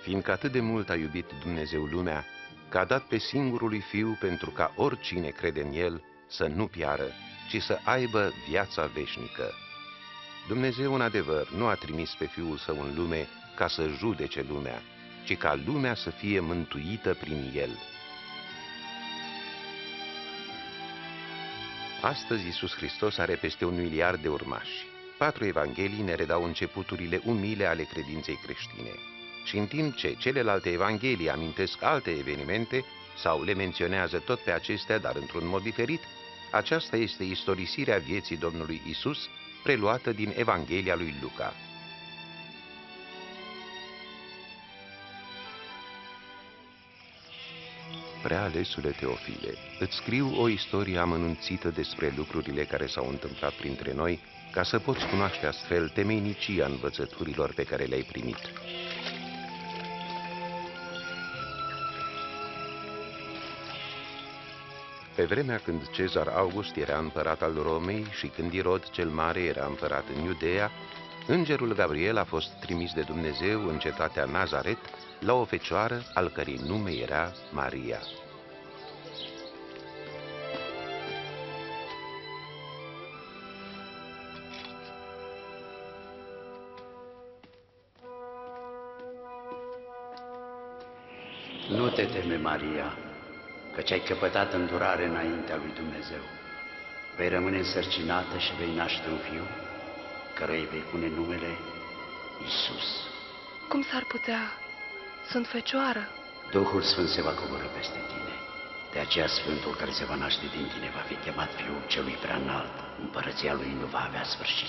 Fiindcă atât de mult a iubit Dumnezeu lumea, că a dat pe singurului Fiu pentru ca oricine crede în El să nu piară, ci să aibă viața veșnică. Dumnezeu, în adevăr, nu a trimis pe Fiul Său în lume ca să judece lumea, ci ca lumea să fie mântuită prin El. Astăzi Iisus Hristos are peste 1 miliard de urmași. 4 evanghelii ne redau începuturile umile ale credinței creștine. Și în timp ce celelalte evanghelii amintesc alte evenimente sau le menționează tot pe acestea, dar într-un mod diferit, aceasta este istorisirea vieții Domnului Isus, preluată din Evanghelia lui Luca. Prealesule Teofile, îți scriu o istorie amănunțită despre lucrurile care s-au întâmplat printre noi, ca să poți cunoaște astfel temeinicia învățăturilor pe care le-ai primit. Pe vremea când Cezar August era împărat al Romei și când Irod cel Mare era împărat în Iudeea, îngerul Gabriel a fost trimis de Dumnezeu în cetatea Nazaret la o fecioară al cărei nume era Maria. Nu te teme, Maria, căci ai căpătat îndurare înaintea lui Dumnezeu. Vei rămâne însărcinată și vei naște un fiu, căruia îi vei pune numele Iisus. Cum s-ar putea? Sunt fecioară. Duhul Sfânt se va coborî peste tine. De aceea Sfântul care se va naște din tine va fi chemat Fiul Celui Preanalt. Împărăția lui nu va avea sfârșit.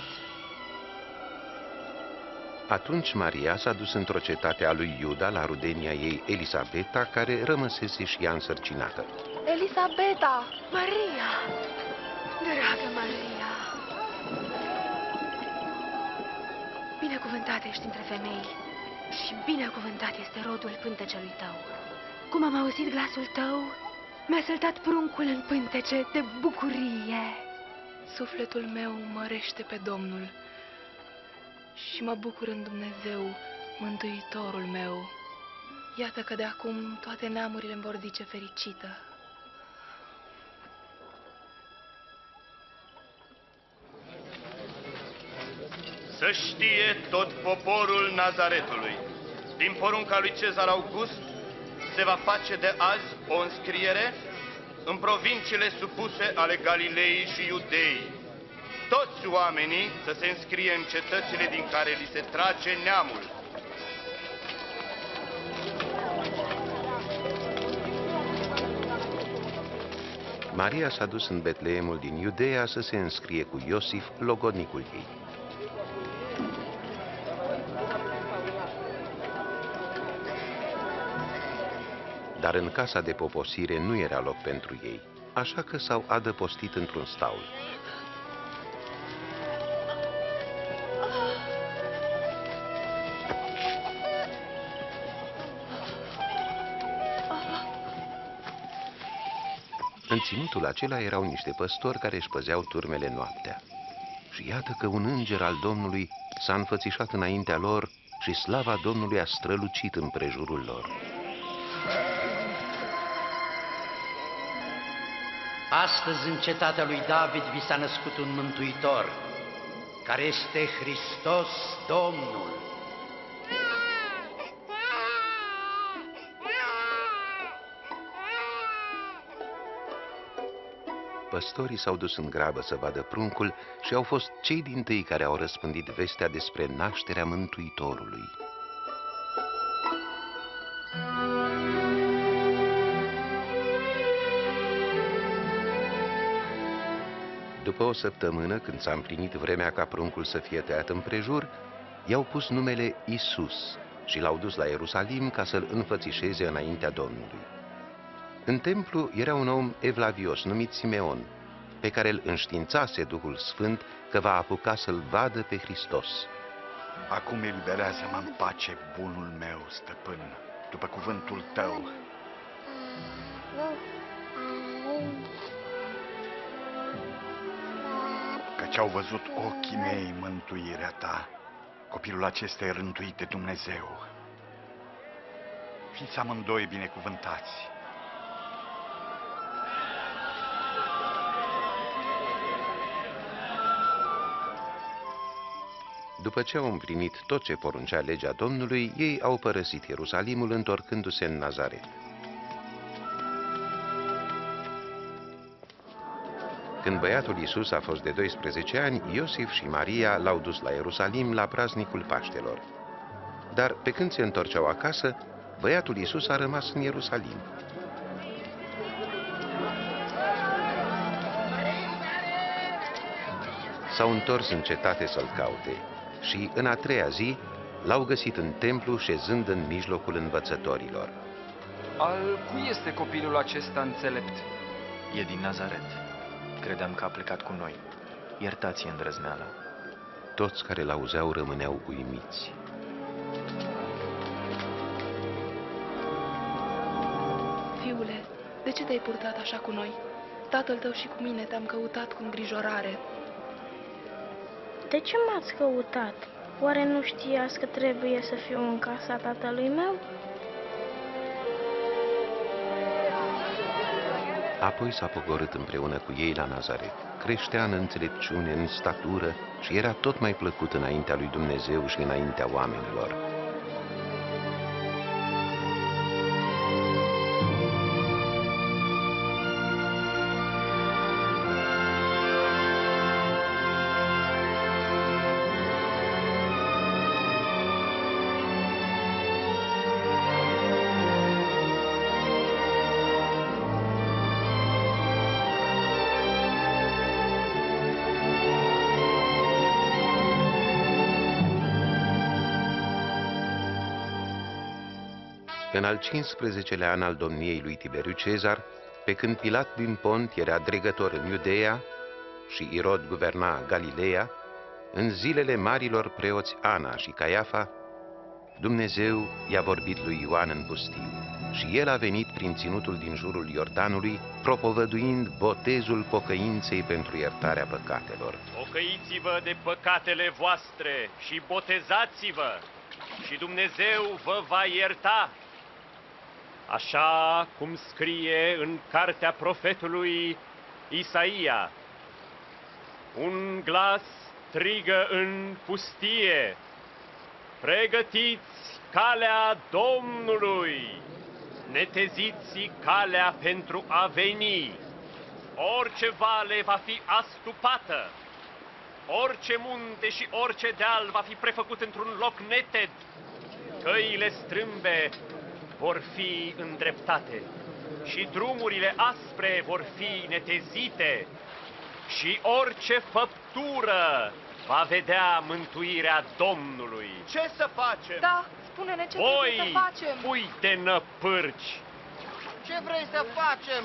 Atunci Maria s-a dus într-o cetate a lui Iuda, la rudenia ei Elisabeta, care rămăsese și ea însărcinată. Elisabeta! Maria! Dragă Maria! Binecuvântată ești între femei și binecuvântat este rodul pântecelui tău. Cum am auzit glasul tău, mi-a săltat pruncul în pântece de bucurie. Sufletul meu mărește pe Domnul și mă bucur în Dumnezeu, Mântuitorul meu. Iată că de acum toate neamurile îmi vor zice fericită. Să știe tot poporul Nazaretului, din porunca lui Cezar August, se va face de azi o înscriere în provinciile supuse ale Galilei și Iudeii. Toți oamenii să se înscrie în cetățile din care li se trage neamul. Maria s-a dus în Betleemul din Iudeea să se înscrie cu Iosif, logodnicul ei. Dar în casa de poposire nu era loc pentru ei, așa că s-au adăpostit într-un staul. În ținutul acela erau niște păstori care își păzeau turmele noaptea. Și iată că un înger al Domnului s-a înfățișat înaintea lor și slava Domnului a strălucit împrejurul lor. Astăzi în cetatea lui David vi s-a născut un mântuitor, care este Hristos Domnul. Păstorii s-au dus în grabă să vadă pruncul și au fost cei dintâi care au răspândit vestea despre nașterea Mântuitorului. După o săptămână, când s-a împlinit vremea ca pruncul să fie tăiat împrejur, i-au pus numele Isus și l-au dus la Ierusalim ca să-l înfățișeze înaintea Domnului. În templu era un om evlavios numit Simeon, pe care îl înștiințase Duhul Sfânt că va apuca să-l vadă pe Hristos. Acum eliberează-mă în pace, bunul meu, stăpân, după cuvântul tău. Căci au văzut ochii mei mântuirea ta. Copilul acesta e rântuit de Dumnezeu. Fiți amândoi binecuvântați. După ce au împlinit tot ce poruncea legea Domnului, ei au părăsit Ierusalimul întorcându-se în Nazaret. Când băiatul Iisus a fost de 12 ani, Iosif și Maria l-au dus la Ierusalim la praznicul Paștelor. Dar pe când se întorceau acasă, băiatul Iisus a rămas în Ierusalim. S-au întors în cetate să-l caute și, în a treia zi, l-au găsit în templu, șezând în mijlocul învățătorilor. Al cui este copilul acesta înțelept? E din Nazaret. Credeam că a plecat cu noi. Iertați-i îndrăzneala. Toți care l-auzeau rămâneau uimiți. Fiule, de ce te-ai purtat așa cu noi? Tatăl tău și cu mine te-am căutat cu îngrijorare. De ce m-ați căutat? Oare nu știați că trebuie să fiu în casa tatălui meu? Apoi s-a pogorât împreună cu ei la Nazaret. Creștea în înțelepciune, în statură și era tot mai plăcut înaintea lui Dumnezeu și înaintea oamenilor. În al 15-lea an al domniei lui Tiberiu Cezar, pe când Pilat din Pont era dregător în Iudeea și Irod guverna Galileea, în zilele marilor preoți Ana și Caiafa, Dumnezeu i-a vorbit lui Ioan în pustiu și el a venit prin ținutul din jurul Iordanului, propovăduind botezul pocăinței pentru iertarea păcatelor. Pocăiți-vă de păcatele voastre și botezați-vă și Dumnezeu vă va ierta. Așa cum scrie în cartea profetului Isaia: un glas strigă în pustie, pregătiți calea Domnului, neteziți calea pentru a veni. Orice vale va fi astupată, orice munte și orice deal va fi prefăcut într-un loc neted, căile strâmbe vor fi îndreptate și drumurile aspre vor fi netezite și orice făptură va vedea mântuirea Domnului. Ce să facem? Da, spune-ne ce trebuie să facem. Voi, uite năpârci! Ce vrei să facem?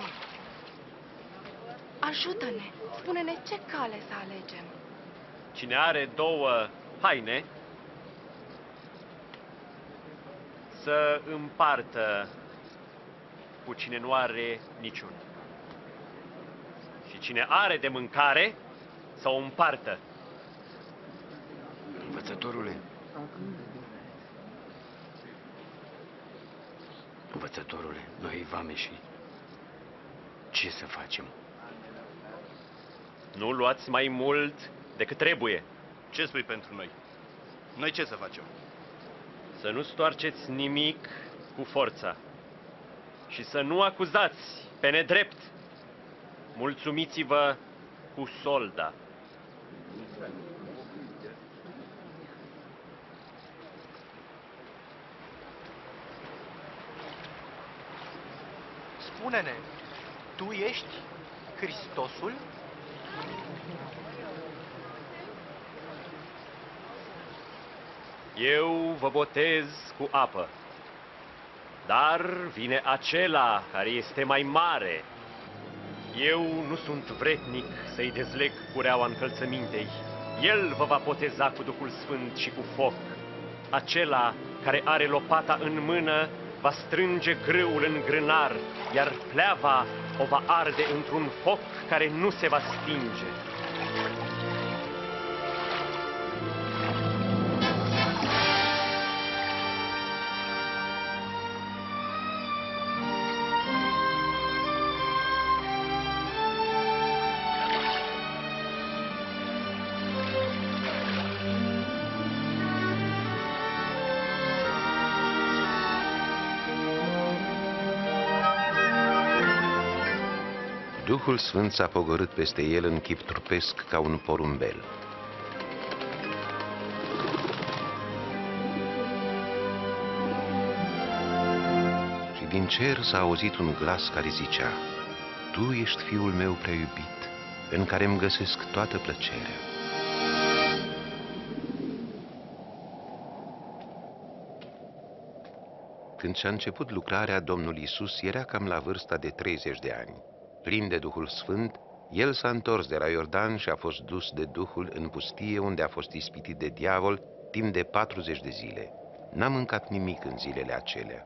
Ajută-ne, spune-ne ce cale să alegem. Cine are 2 haine, să împartă cu cine nu are niciun. Și cine are de mâncare, să o împartă. Învățătorule, noi vameșii, ce să facem? Nu luați mai mult decât trebuie. Ce spui pentru noi? Noi ce să facem? Să nu stoarceți nimic cu forța și să nu acuzați pe nedrept. Mulțumiți-vă cu solda. Spune-ne, tu ești Hristosul? Eu vă botez cu apă, dar vine acela care este mai mare. Eu nu sunt vretnic să-i dezleg cureaua încălțămintei. El vă va boteza cu Duhul Sfânt și cu foc. Acela care are lopata în mână va strânge grâul în grânar, iar pleava o va arde într-un foc care nu se va stinge. Duhul Sfânt s-a pogorât peste el în chip trupesc ca un porumbel. Și din cer s-a auzit un glas care zicea: Tu ești Fiul meu prea iubit, în care îmi găsesc toată plăcerea. Când și-a început lucrarea, Domnul Iisus era cam la vârsta de 30 de ani. Plin de Duhul Sfânt, el s-a întors de la Iordan și a fost dus de Duhul în pustie, unde a fost ispitit de diavol timp de 40 de zile. N-a mâncat nimic în zilele acelea.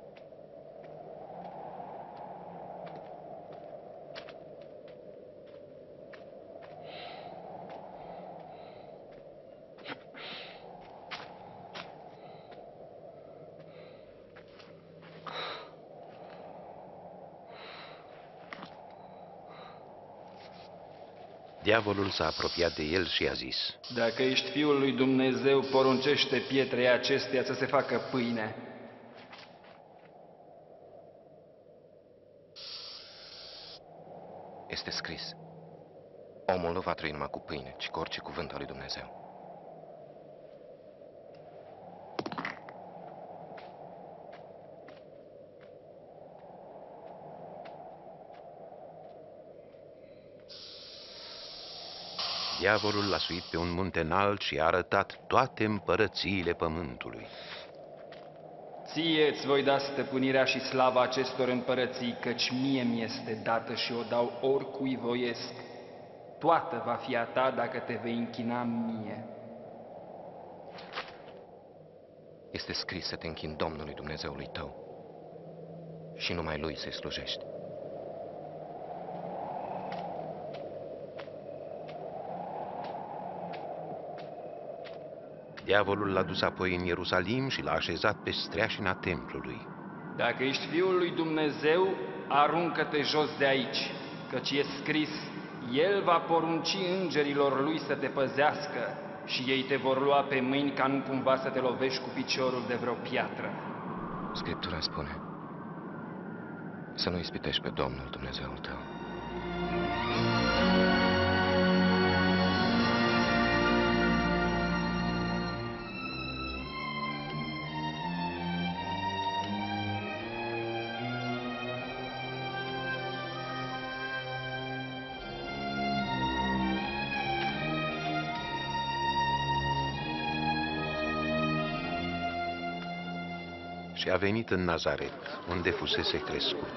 Diavolul s-a apropiat de el și a zis: Dacă ești Fiul lui Dumnezeu, poruncește pietrei acesteia să se facă pâine. Este scris: omul nu va trăi numai cu pâine, ci cu orice cuvânt al lui Dumnezeu. Diavolul l-a suit pe un munte înalt și a arătat toate împărățiile pământului. Ție îți voi da stăpânirea și slava acestor împărății, căci mie mi-este dată și o dau oricui voiesc. Toată va fi a ta dacă te vei închina mie. Este scris să te închini Domnului Dumnezeului tău și numai Lui să-i slujești. Diavolul l-a dus apoi în Ierusalim și l-a așezat pe streașina templului. Dacă ești Fiul lui Dumnezeu, aruncă-te jos de aici, căci e scris: El va porunci îngerilor lui să te păzească și ei te vor lua pe mâini ca nu cumva să te lovești cu piciorul de vreo piatră. Scriptura spune să nu ispitești pe Domnul Dumnezeul tău. Și a venit în Nazaret, unde fusese crescut.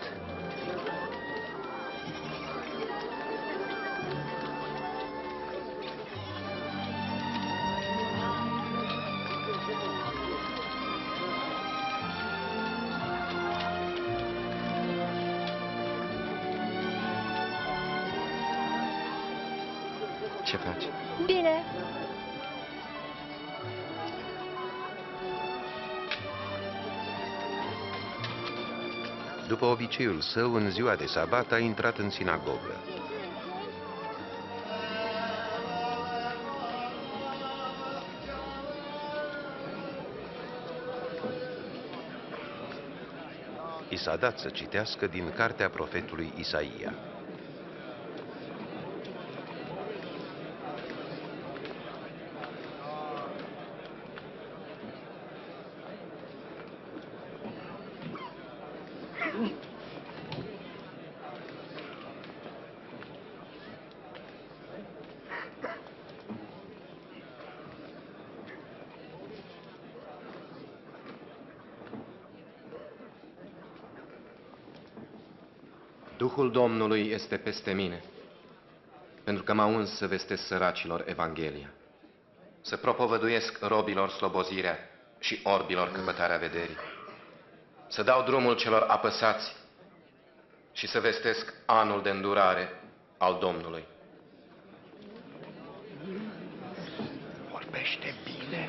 Ce faci? Bine. După obiceiul său, în ziua de sabat a intrat în sinagogă. I s-a dat să citească din cartea profetului Isaia. Duhul Domnului este peste mine, pentru că m-a uns să vestesc săracilor Evanghelia, să propovăduiesc robilor slobozirea și orbilor căpătarea vederii, să dau drumul celor apăsați și să vestesc anul de îndurare al Domnului. Vorbește bine.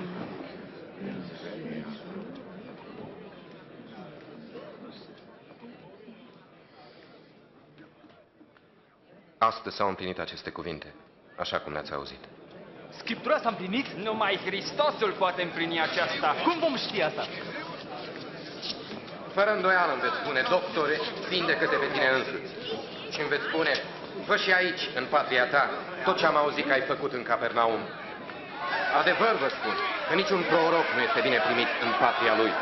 Astăzi s-au împlinit aceste cuvinte, așa cum le-ați auzit. Scriptura s-a împlinit? Numai Hristosul poate împlini aceasta. Cum vom ști asta? Fără îndoială îmi veți spune: doctore, vindecă-te pe tine însuți. și îmi veți spune, fă și aici, în patria ta, tot ce am auzit că ai făcut în Capernaum. Adevăr vă spun că niciun proroc nu este bine primit în patria lui.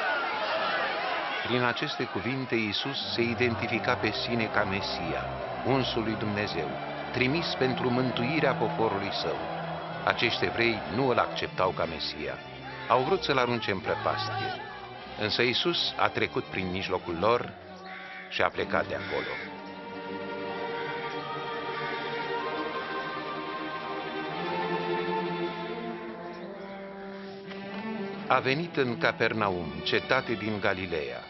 Prin aceste cuvinte, Iisus se identifica pe sine ca Mesia, unsul lui Dumnezeu, trimis pentru mântuirea poporului său. Acești evrei nu îl acceptau ca Mesia. Au vrut să-l arunce în prăpastie. Însă Iisus a trecut prin mijlocul lor și a plecat de acolo. A venit în Capernaum, cetate din Galileea.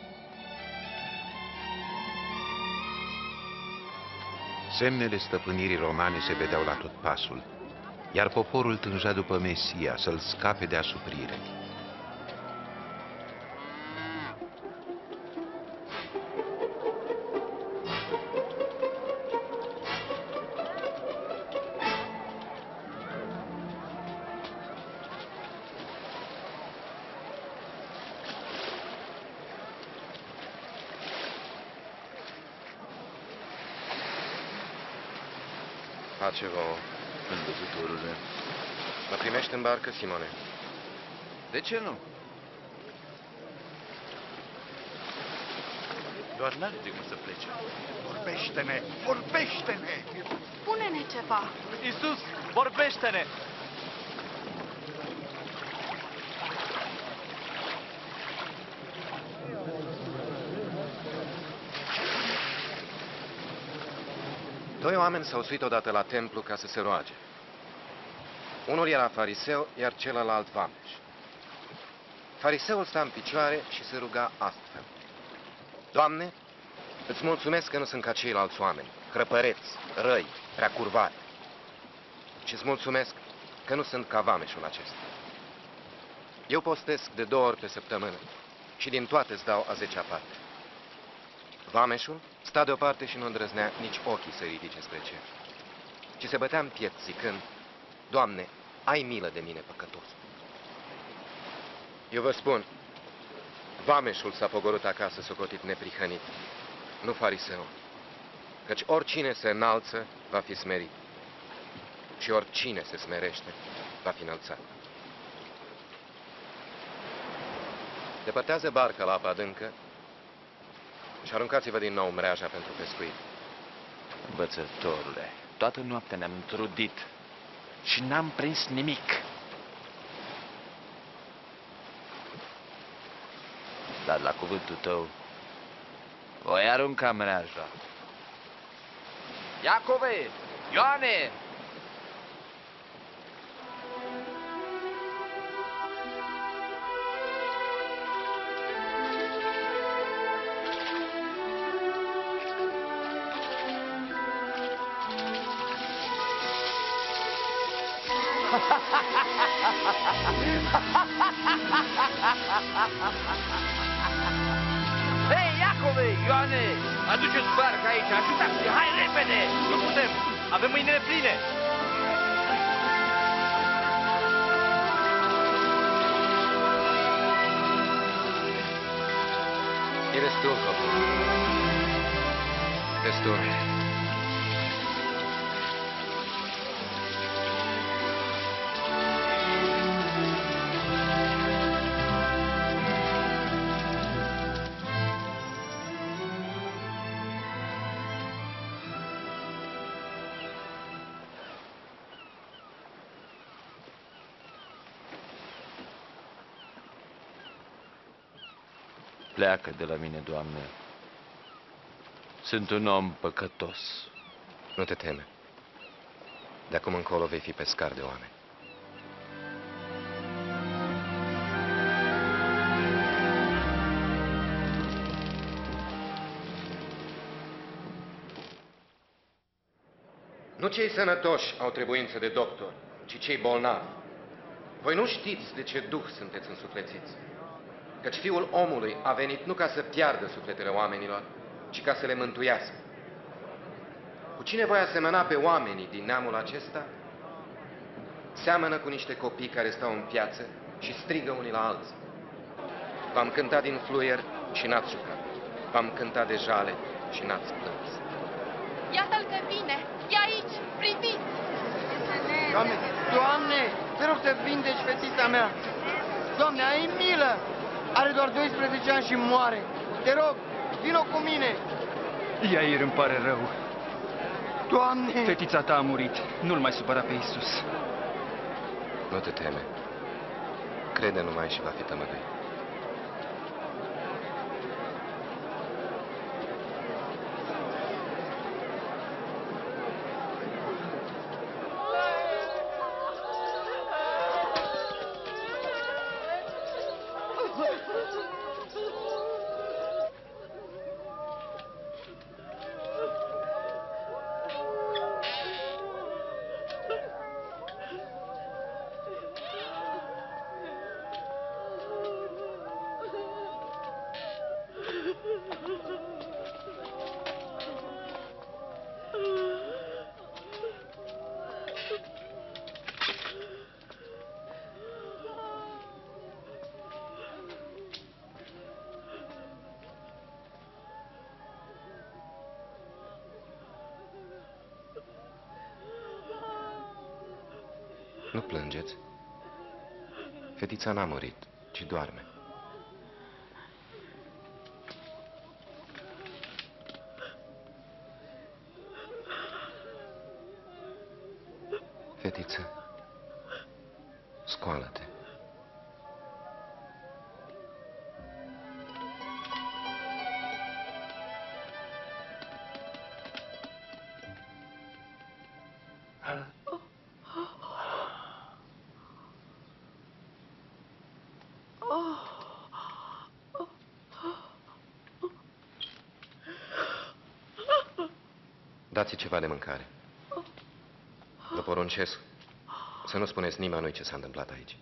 Semnele stăpânirii romane se vedeau la tot pasul, iar poporul tângea după Mesia să-l scape de asuprire. Pace vouă. Învățătorule. Mă primești în barcă, Simone? De ce nu? Doar n-are de cum să plece. Vorbește-ne! Vorbește-ne! Spune-ne ceva. Iisus, vorbește-ne! Doi oameni s-au suit odată la templu ca să se roage. Unul era fariseu, iar celălalt vameș. Fariseul sta în picioare și se ruga astfel. Doamne, îți mulțumesc că nu sunt ca ceilalți oameni, hrăpăreți, răi, prea curvari. Și îți mulțumesc că nu sunt ca vameșul acesta. Eu postesc de 2 ori pe săptămână și din toate îți dau a 10-a parte. Vameșul sta deoparte și nu îndrăznea nici ochii să ridice spre cer, ci se bătea în piept zicând, Doamne, ai milă de mine, păcătos. Eu vă spun, vameșul s-a pogorât acasă socotit neprihănit, nu fariseul, căci oricine se înalță va fi smerit și oricine se smerește va fi înălțat. Depărtează barca la apa adâncă și aruncați-vă din nou mreaja pentru pescuit. Învățătorule, toată noaptea ne-am trudit și n-am prins nimic. Dar la cuvântul tău voi arunca mreaja. Iacove! Ioane! Hei, Iacove, Ioane, aduceți barca aici, ajutați-ne, hai repede! Nu putem, avem mâinile pline! E destul, copil. Destul. Pleacă de la mine, Doamne. Sunt un om păcătos. Nu te teme. De acum încolo vei fi pescar de oameni. Nu cei sănătoși au trebuință de doctor, ci cei bolnavi. Voi nu știți de ce duh sunteți însuflețiți, căci Fiul omului a venit nu ca să piardă sufletele oamenilor, ci ca să le mântuiască. Cu cine voi asemăna pe oamenii din neamul acesta? Seamănă cu niște copii care stau în piață și strigă unii la alții. V-am cântat din fluier și n-ați jucat. V-am cântat de jale și n-ați plâns. Parcă vine! E aici! Priviți! Doamne, Doamne, te rog să vindeci fetița mea! Doamne, ai milă! Are doar 12 ani și moare! Te rog, vino cu mine! Iair, îmi pare rău. Doamne! Fetița ta a murit. Nu-l mai supăra pe Iisus. Nu te teme. Crede numai și va fi tămăduit. Nu plângeți. Fetița n-a murit, ci doarme. Fetiță, scoală-te. Dați-i ceva de mâncare. Vă poruncesc să nu spuneți nimănui ce s-a întâmplat aici.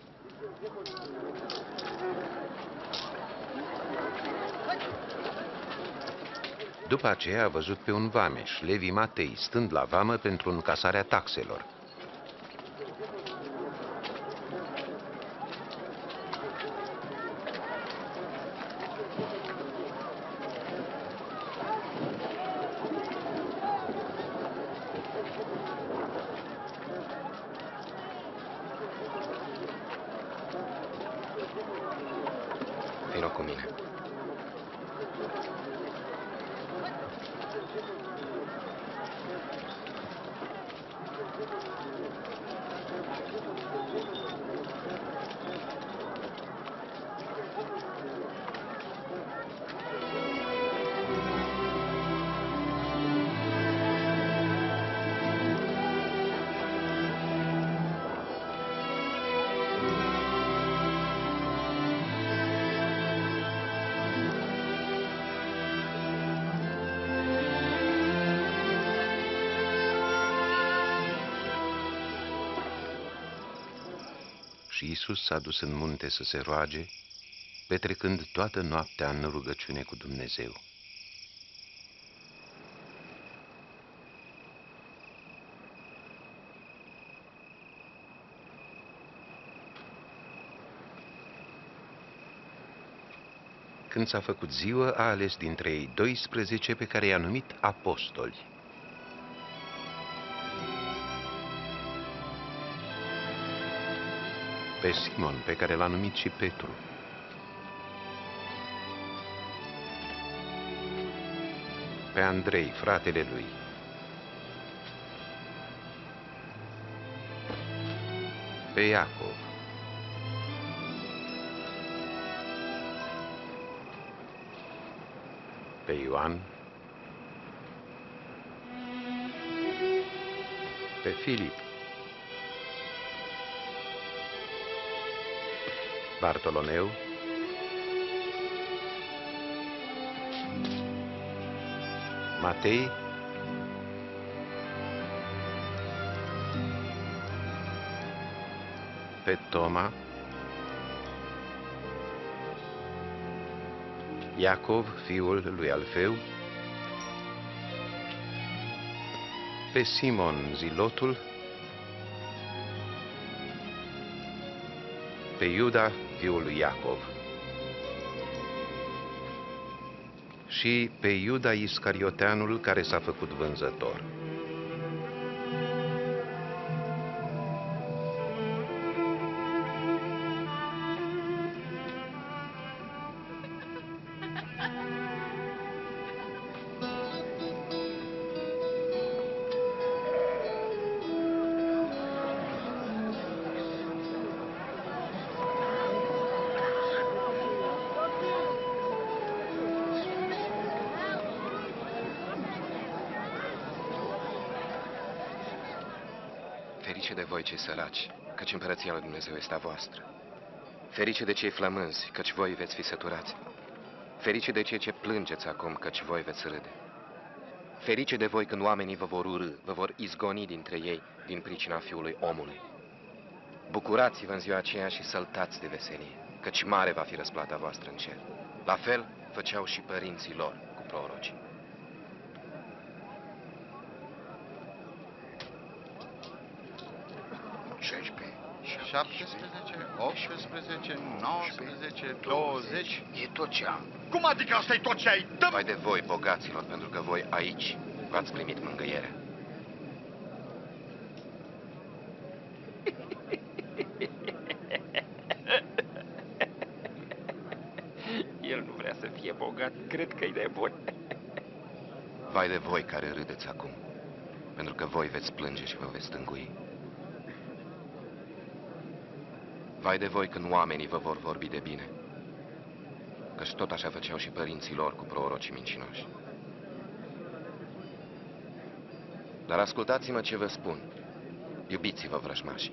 După aceea a văzut pe un vameș, Levi Matei, stând la vamă pentru încasarea taxelor. Vino cu mine. Și Iisus s-a dus în munte să se roage, petrecând toată noaptea în rugăciune cu Dumnezeu. Când s-a făcut ziua, a ales dintre ei 12 pe care i-a numit apostoli. Pe Simon, pe care l-a numit și Petru, pe Andrei, fratele lui, pe Iacov, pe Ioan, pe Filip, Bartolomeu, Matei, pe Toma, Iacov, fiul lui Alfeu, pe Simon Zilotul, pe Iuda, fiul lui Iacov, și pe Iuda Iscarioteanul care s-a făcut vânzător. Ferice de voi, cei săraci, căci împărăția lui Dumnezeu este a voastră. Ferice de cei flămânzi, căci voi veți fi săturați. Ferice de cei ce plângeți acum, căci voi veți râde. Ferice de voi când oamenii vă vor urâ, vă vor izgoni dintre ei din pricina Fiului Omului. Bucurați-vă în ziua aceea și săltați de veselie, căci mare va fi răsplata voastră în cer. La fel făceau și părinții lor cu prorocii. Șaisprezece, 17, 18, 19, 20... E tot ce am. Cum adică asta e tot ce ai? Dă-mi... Vai de voi, bogaților, pentru că voi aici v-ați primit mângâierea. El nu vrea să fie bogat, cred că-i nebun. Vai de voi care râdeți acum, pentru că voi veți plânge și vă veți stângui. Vai de voi când oamenii vă vor vorbi de bine, căci tot așa făceau și părinții lor cu prorocii mincinoși. Dar ascultați-mă ce vă spun, iubiți-vă vrăjmașii.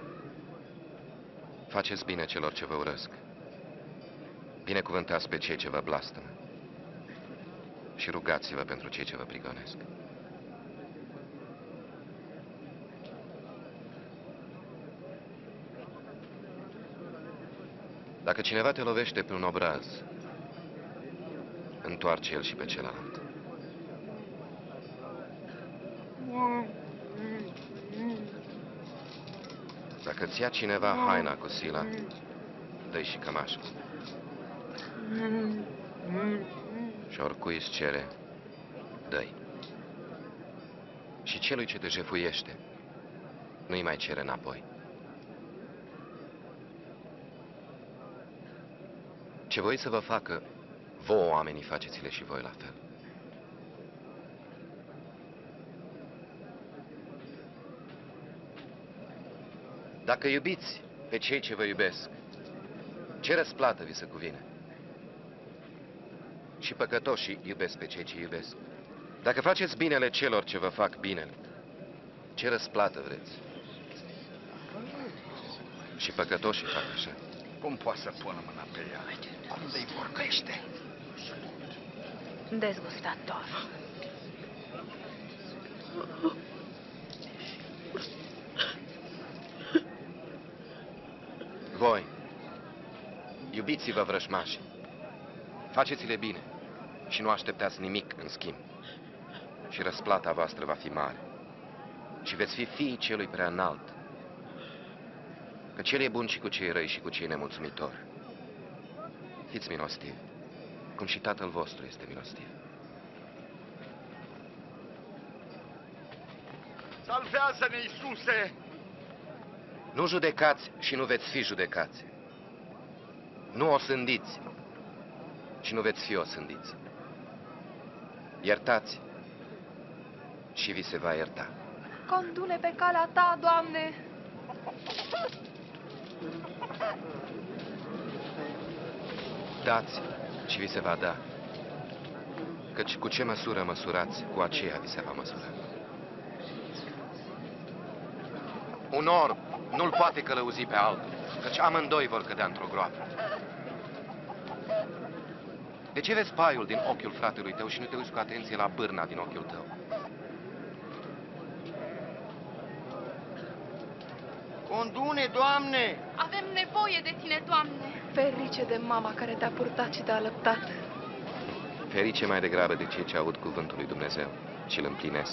Faceți bine celor ce vă urăsc, binecuvântați pe cei ce vă blastămă și rugați-vă pentru cei ce vă prigonesc. Dacă cineva te lovește pe un obraz, întoarce el și pe celălalt. Dacă îți ia cineva haina cu sila, dă-i și cămașa. Și oricui îți cere, dă-i. Și celui ce te jefuiește, nu-i mai cere înapoi. Ce voi să vă facă, vouă oamenii, faceți-le și voi la fel. Dacă iubiți pe cei ce vă iubesc, ce răsplată vi se cuvine? Și păcătoșii iubesc pe cei ce iubesc. Dacă faceți binele celor ce vă fac binele, ce răsplată vreți? Și păcătoșii fac așa. Cum poate să pună mâna pe ea? Unde-i vorbește? Dezgustator. Voi, iubiți-vă vrăjmașii, faceți-le bine și nu așteptați nimic în schimb. Și răsplata voastră va fi mare și veți fi fiii celui prea înalt. Că cel e bun și cu cei răi și cu cei nemulțumitori. Fiți milostivi, cum și Tatăl vostru este milostiv. Salvează-ne, Iisuse! Nu judecați și nu veți fi judecați. Nu osândiți și nu veți fi osândiți. Iertați și vi se va ierta. Condu-ne pe calea ta, Doamne! Dați și vi se va da, căci cu ce măsură măsurați, cu aceea vi se va măsura. Un orb nu-l poate călăuzi pe altul, căci amândoi vor cădea într-o groapă. De ce vezi paiul din ochiul fratelui tău și nu te uiți cu atenție la bârna din ochiul tău? Condu-ne, Doamne! Avem nevoie de tine, Doamne! Ferice de mama care te-a purtat și te-a alăptat. Ferice mai degrabă de cei ce aud cuvântul lui Dumnezeu și îl împlinesc.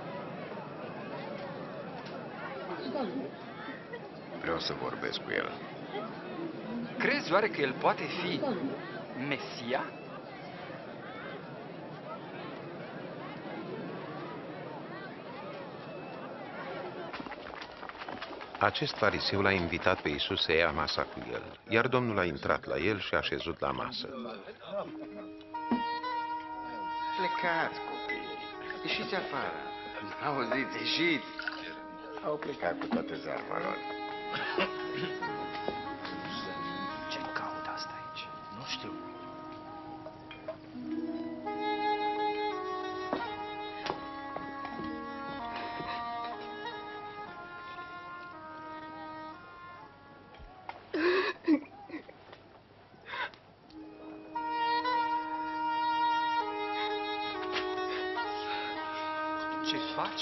Vreau să vorbesc cu el. Crezi oare că el poate fi Mesia? Acest fariseu l-a invitat pe Iisus să ia masa cu el, iar Domnul a intrat la el și a șezut la masă. Plecați, copii. Ieșiți afară. Auziți, ieșiți. Au plecat cu toate zarvăroare. Ce caut asta aici? Nu știu. Ce faci?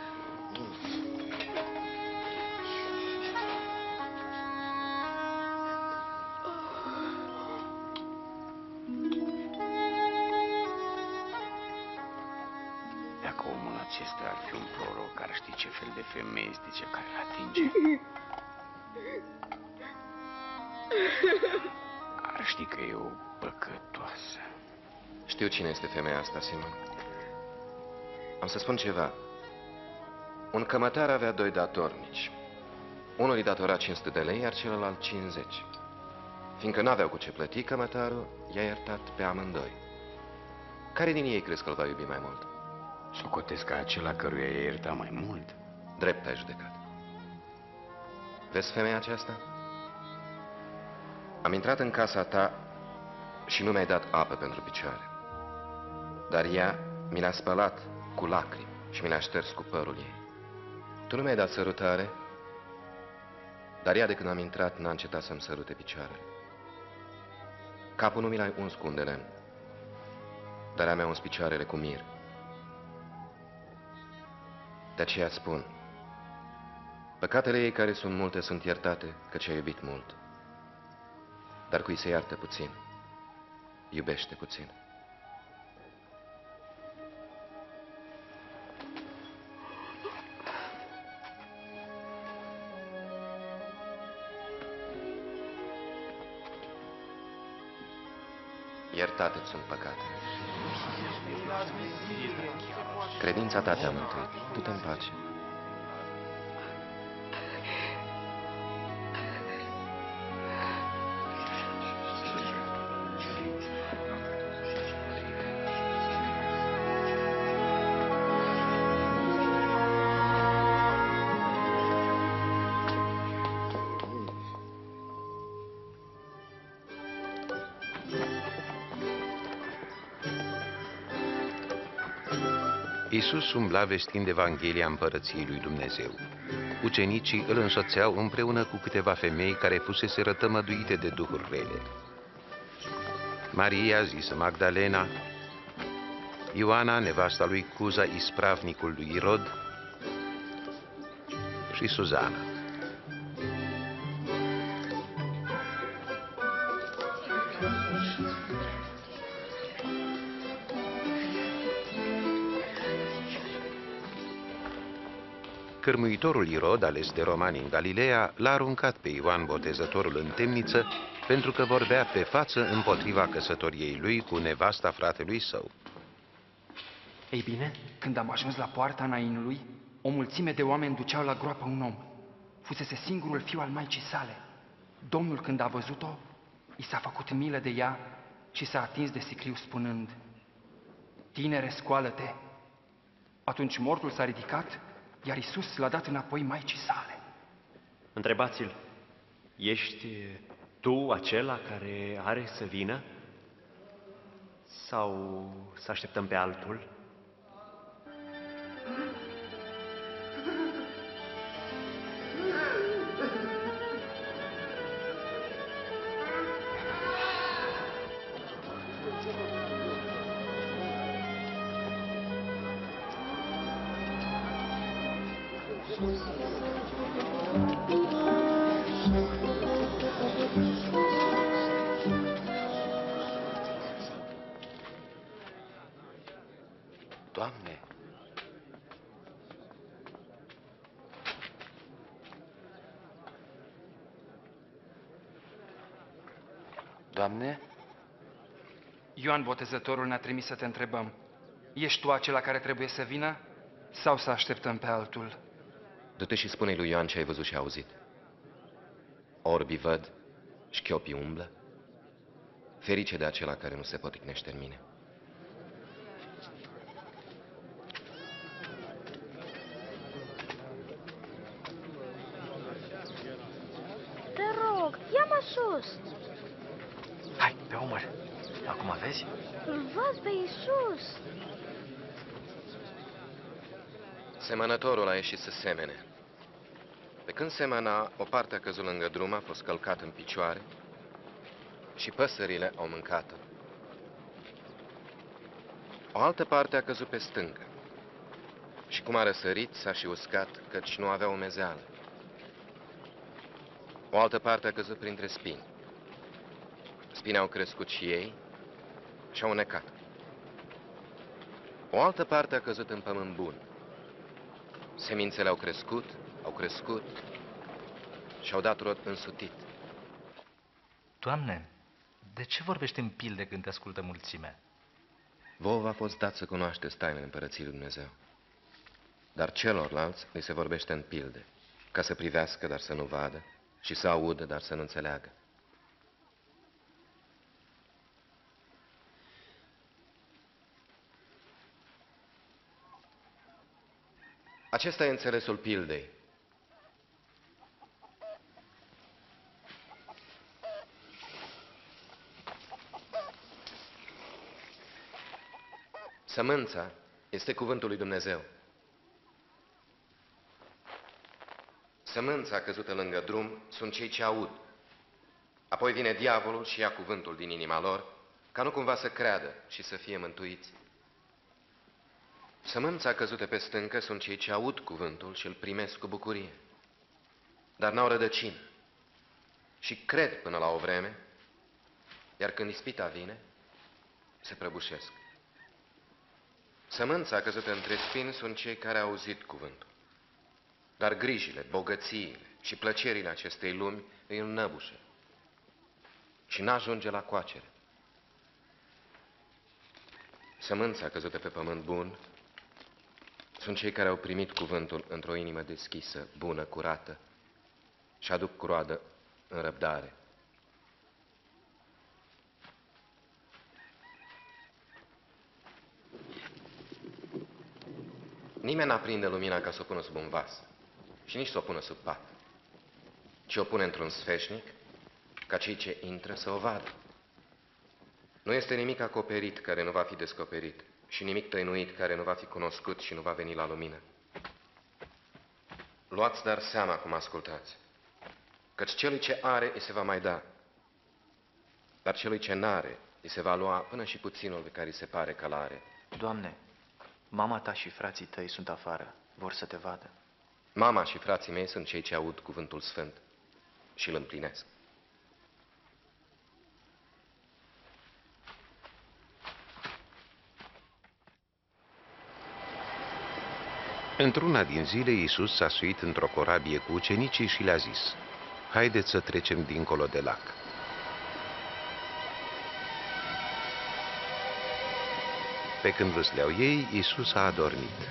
Dacă omul acesta ar fi un proroc, ar ști ce fel de femeie este cea care îl atinge. Ar ști că e o păcătoasă. Știu cine este femeia asta, Simon. Am să spun ceva. Un cămătar avea doi datornici. Unul îi datora 500 de lei, iar celălalt 50. Fiindcă n-aveau cu ce plăti, cămătarul i-a iertat pe amândoi. Care din ei crezi că îl va iubi mai mult? Socotesc că acela căruia i-a iertat mai mult. Drept ai judecat. Vezi femeia aceasta? Am intrat în casa ta și nu mi-ai dat apă pentru picioare. Dar ea mi le-a spălat cu lacrimi și mi le-a șters cu părul ei. Tu nu mi-ai dat sărutare, dar ea de când am intrat n-a încetat să-mi sărute picioarele. Capul nu mi l-ai uns cu un de lemn, dar ea mi-a uns picioarele cu mir. De aceea spun, păcatele ei care sunt multe sunt iertate, căci a iubit mult. Dar cui se iartă puțin, iubește puțin. Iertate sunt păcatele. Credința ta te-a mântuit. Du-te în pace. Iisus umbla vestind Evanghelia Împărăției lui Dumnezeu. Ucenicii îl însoțeau împreună cu câteva femei care fuseseră tămăduite de duhuri rele. Maria, zisă Magdalena, Ioana, nevasta lui Cuza, ispravnicul lui Irod, și Suzana. Cărmuitorul Irod, ales de romani în Galileea, l-a aruncat pe Ioan Botezătorul în temniță pentru că vorbea pe față împotriva căsătoriei lui cu nevasta fratelui său. Ei bine, când am ajuns la poarta Nainului, o mulțime de oameni duceau la groapă un om. Fusese singurul fiu al maicii sale. Domnul, când a văzut-o, i s-a făcut milă de ea și s-a atins de sicriu spunând: Tinere, scoală-te! Atunci mortul s-a ridicat, iar Iisus l-a dat înapoi maicii sale. Întrebați-l, ești tu acela care are să vină? Sau să așteptăm pe altul? Doamne! Doamne? Ioan Botezătorul ne-a trimis să te întrebăm: ești tu acela care trebuie să vină sau să așteptăm pe altul? Du-te și spune lui Ioan ce ai văzut și auzit. Orbii văd, șchiopii umblă, ferice de acela care nu se poticnește în mine. Te rog, ia-mă sus! Hai, pe umăr. Acum vezi? Îl văd pe Iisus! Semănătorul a ieșit să semene. Pe când semăna, o parte a căzut lângă drum, a fost călcat în picioare și păsările au mâncat-o. O altă parte a căzut pe stâncă și cum a răsărit, s-a și uscat, căci nu avea umezeală. O altă parte a căzut printre spini. Spini au crescut și ei și au unecat. O altă parte a căzut în pământ bun. Semințele au crescut și au dat rod însutit. Doamne, de ce vorbești în pilde când te ascultă mulțimea? Vouă v-a fost dat să cunoașteți tainele Împărăției lui Dumnezeu. Dar celorlalți li se vorbește în pilde, ca să privească, dar să nu vadă, și să audă, dar să nu înțeleagă. Acesta e înțelesul pildei. Sămânța este cuvântul lui Dumnezeu. Sămânța căzută lângă drum sunt cei ce aud. Apoi vine diavolul și ia cuvântul din inima lor, ca nu cumva să creadă și să fie mântuiți. Sămânța căzută pe stâncă sunt cei ce aud cuvântul și îl primesc cu bucurie, dar n-au rădăcină și cred până la o vreme, iar când ispita vine, se prăbușesc. Sămânța căzută între spini sunt cei care au auzit cuvântul, dar grijile, bogățiile și plăcerile acestei lumi îi înnăbușă și n-ajunge la coacere. Sămânța căzută pe pământ bun sunt cei care au primit cuvântul într-o inimă deschisă, bună, curată și aduc cu roadă în răbdare. Nimeni n-aprinde lumina ca să o pună sub un vas și nici să o pună sub pat, ci o pune într-un sfeșnic ca cei ce intră să o vadă. Nu este nimic acoperit care nu va fi descoperit și nimic tăinuit care nu va fi cunoscut și nu va veni la lumină. Luați dar seama cum ascultați, căci celui ce are îi se va mai da, dar celui ce n-are îi se va lua până și puținul pe care îi se pare că l-are. Doamne, mama ta și frații tăi sunt afară, vor să te vadă. Mama și frații mei sunt cei ce aud cuvântul sfânt și îl împlinesc. Într-una din zile, Iisus s-a suit într-o corabie cu ucenicii și le-a zis: haideți să trecem dincolo de lac. Pe când vâsleau ei, Iisus a adormit.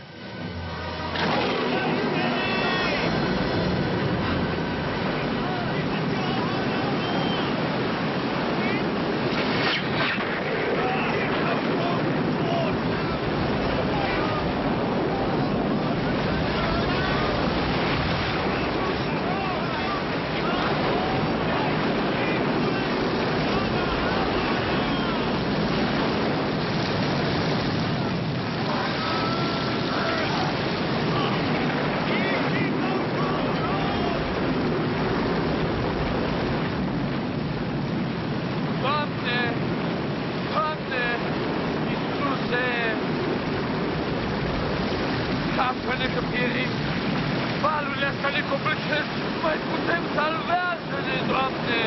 Scapă-ne că pierim! Valurile astea ne copleșesc! Mai putem, salvează-ne, Doamne!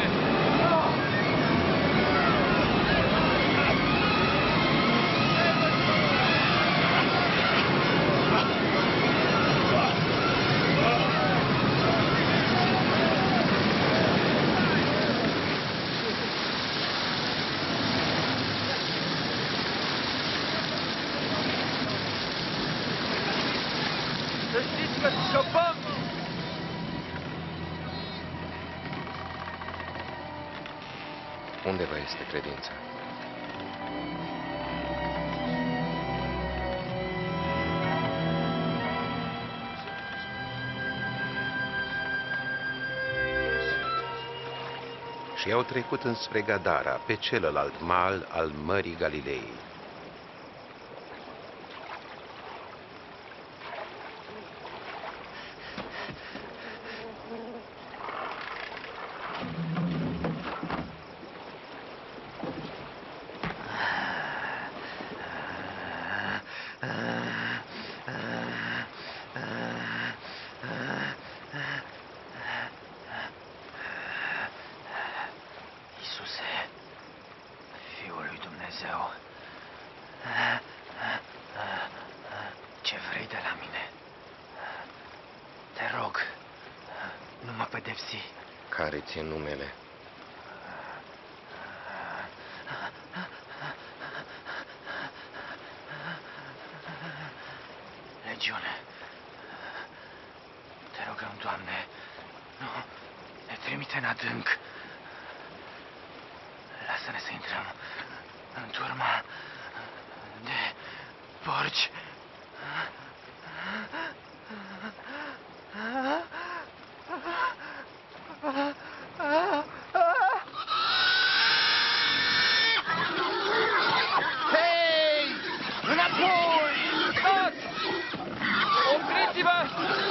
Să știți că scăpăm! Unde vă este credința? Și au trecut înspre Gadara, pe celălalt mal al Mării Galilei. Iisuse, Fiul lui Dumnezeu, ce vrei de la mine? Te rog, nu mă pedepsi. Care ți-e numele? Legiune, te rugăm, Doamne, nu ne trimite în adânc. Lasă-ne să intrăm în turma de porci. Hei! Înapoi! Toți! Opriți-vă!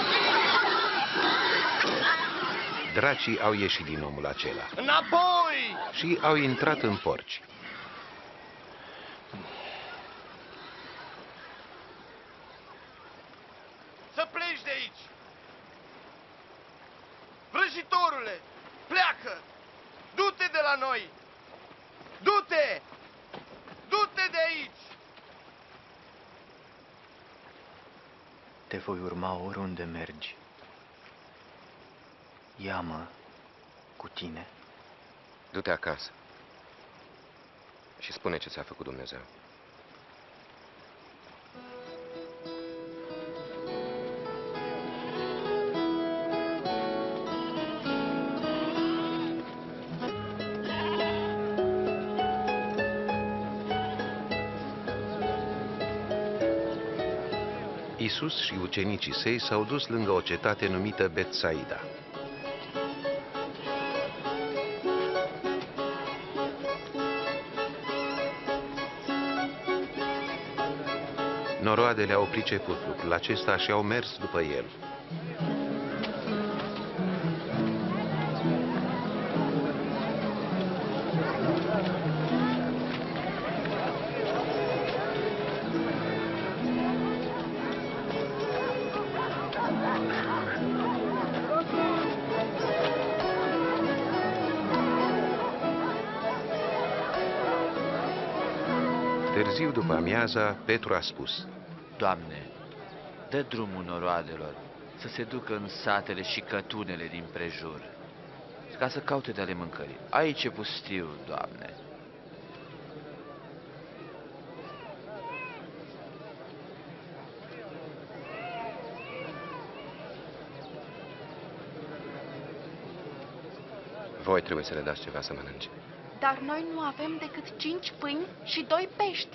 Dracii au ieșit din omul acela Înapoi! și au intrat în porci. Să pleci de aici! Vrăjitorule, pleacă! Du-te de la noi! Du-te! Du-te de aici! Te voi urma oriunde mergi. Ia-mă cu tine. Du-te acasă și spune ce ți-a făcut Dumnezeu. Iisus și ucenicii săi s-au dus lângă o cetate numită Betsaida. Noroadele au priceput lucrul acesta și au mers după el. Târziu după amiaza, Petru a spus: Doamne, dă drumul noroadelor să se ducă în satele și cătunele din prejur, ca să caute de ale mâncării. Aici e pustiu, Doamne. Voi trebuie să le dați ceva să mănânce. Dar noi nu avem decât 5 pâini și 2 pești.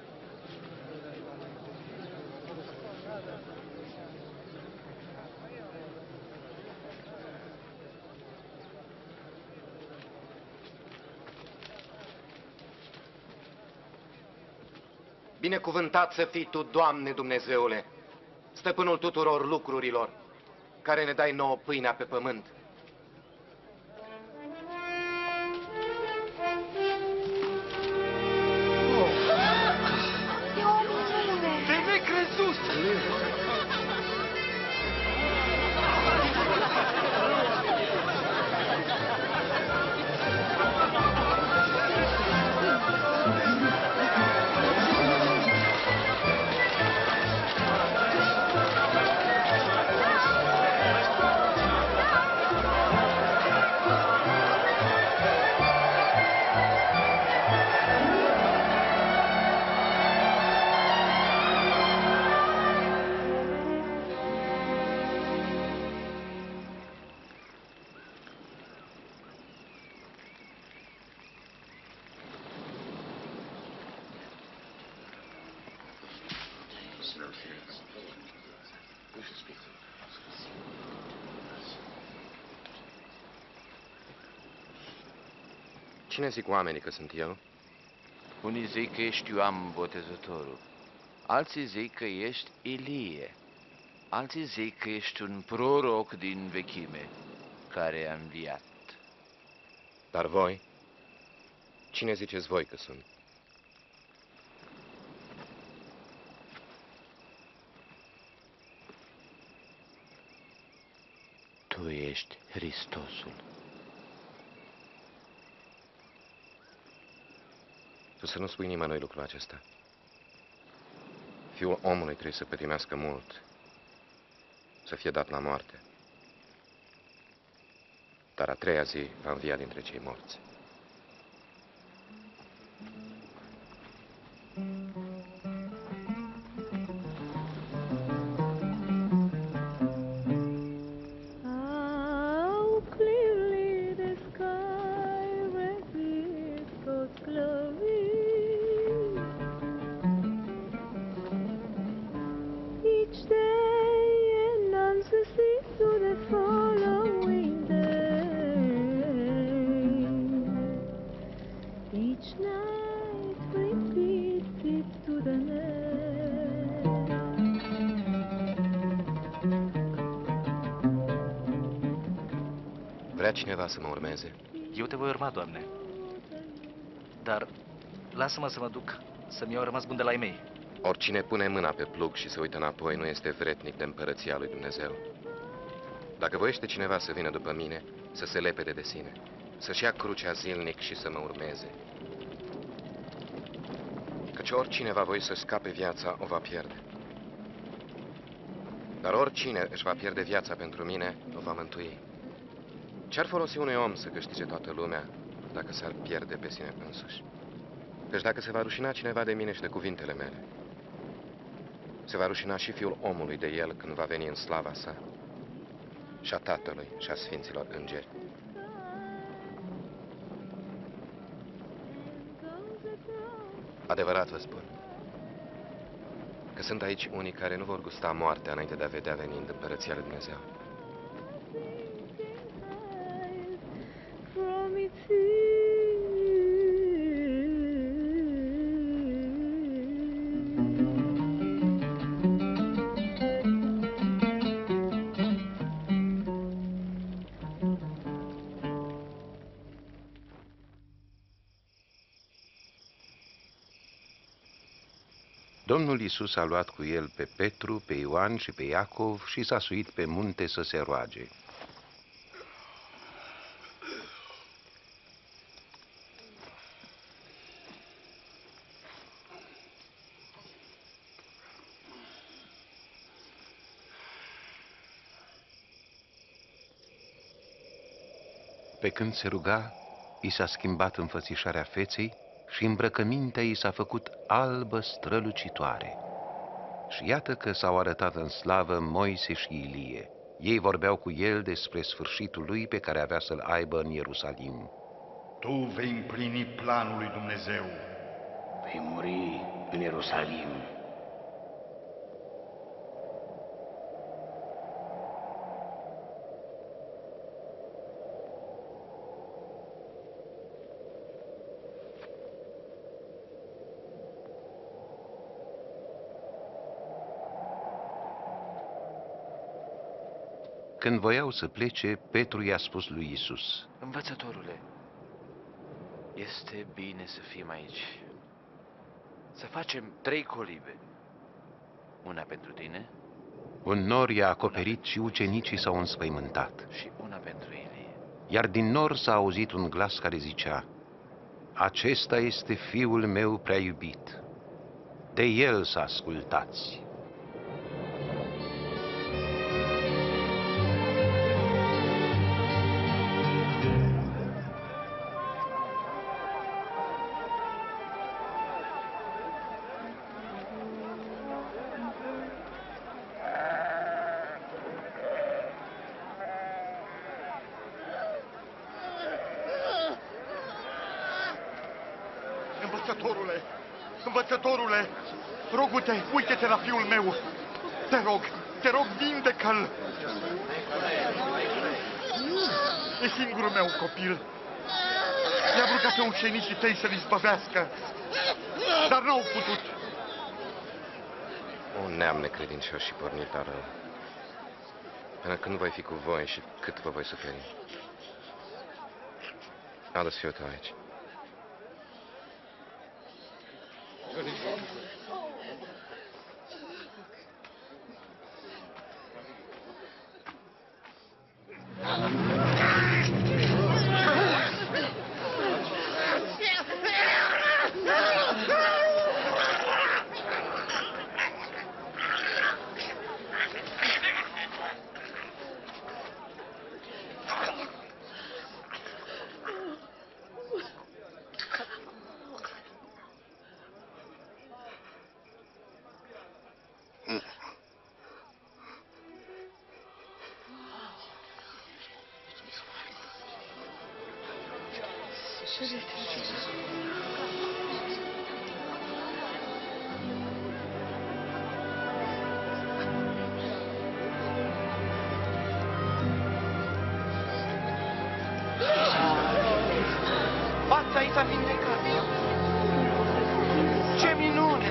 Binecuvântat să fii Tu, Doamne Dumnezeule, stăpânul tuturor lucrurilor, care ne dai nouă pâinea pe pământ. De necrezut! Cine zic oamenii că sunt eu? Unii zic că ești Ioan Botezătorul, alții zic că ești Ilie, alții zic că ești un proroc din vechime care a înviat. Dar voi? Cine ziceți voi că sunt? Tu ești Hristosul. Tu să nu spui nimănui lucrul acesta. Fiul omului trebuie să pătimească mult, să fie dat la moarte. Dar a treia zi va învia dintre cei morți. Vrea cineva să mă urmeze? Eu te voi urma, Doamne. Dar lasă-mă să mă duc să-mi iau rămas bun de la ei mei. Oricine pune mâna pe plug și se uită înapoi nu este vretnic de împărăția lui Dumnezeu. Dacă voiește cineva să vină după mine, să se lepede de sine, să-și ia crucea zilnic și să mă urmeze. Căci oricine va voi să scape viața, o va pierde. Dar oricine își va pierde viața pentru mine, o va mântui. Ce-ar folosi unui om să câștige toată lumea dacă s-ar pierde pe sine însuși? Deci dacă se va rușina cineva de mine și de cuvintele mele, se va rușina și Fiul omului de el când va veni în slava sa și a Tatălui și a Sfinților Îngeri. Adevărat vă spun că sunt aici unii care nu vor gusta moartea înainte de a vedea venind împărăția lui Dumnezeu. Domnul Iisus a luat cu el pe Petru, pe Ioan și pe Iacov și s-a suit pe munte să se roage. Pe când se ruga, i s-a schimbat înfățișarea feței și îmbrăcămintea i s-a făcut albă strălucitoare. Și iată că s-au arătat în slavă Moise și Ilie. Ei vorbeau cu el despre sfârșitul lui pe care avea să-l aibă în Ierusalim. Tu vei împlini planul lui Dumnezeu. Vei muri în Ierusalim. Când voiau să plece, Petru i-a spus lui Iisus: Învățătorule, este bine să fim aici. Să facem 3 colibe. Una pentru tine. Un nor i-a acoperit și ucenicii s-au înspăimântat. Și una pentru Ilie. Iar din nor s-a auzit un glas care zicea: Acesta este Fiul meu prea iubit. De el să ascultați. Învățătorule, Învățătorule, rogu-te, uite-te la fiul meu. Te rog, vindecă-l. E singurul meu copil. I-am rugat pe ucenicii tăi să-l izbăvească, dar n-au putut. Un neam necredincios și pornit la rău. Până când voi fi cu voi și cât vă voi suferi. Adu-ți fiul tău aici. Fața i s-a vindecat. Ce minune!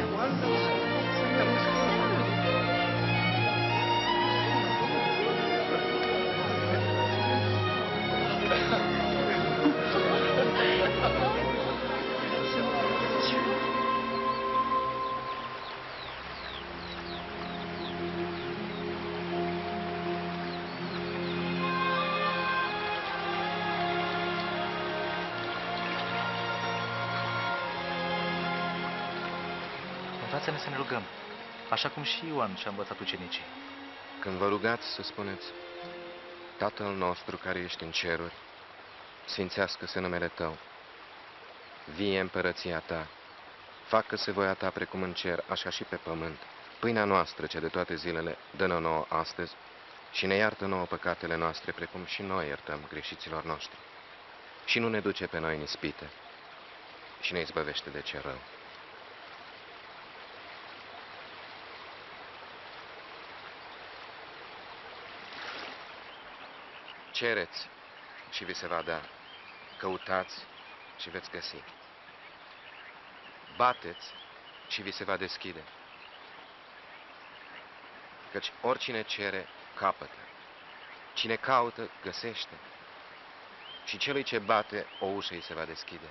Învață-ne să ne rugăm, așa cum și Ioan și-a învățat ucenicii. Când vă rugați să spuneți, Tatăl nostru care ești în ceruri, sfințească-se numele Tău, vie împărăția Ta, facă-se voia Ta precum în cer, așa și pe pământ. Pâinea noastră, cea de toate zilele, dă-ne nouă astăzi și ne iartă nouă păcatele noastre, precum și noi iertăm greșiților noștri. Și nu ne duce pe noi în ispite și ne izbăvește de ce rău. Cereți și vi se va da, căutați și veți găsi. Bateți și vi se va deschide. Căci oricine cere, capătă. Cine caută, găsește. Și celui ce bate, o ușă îi se va deschide.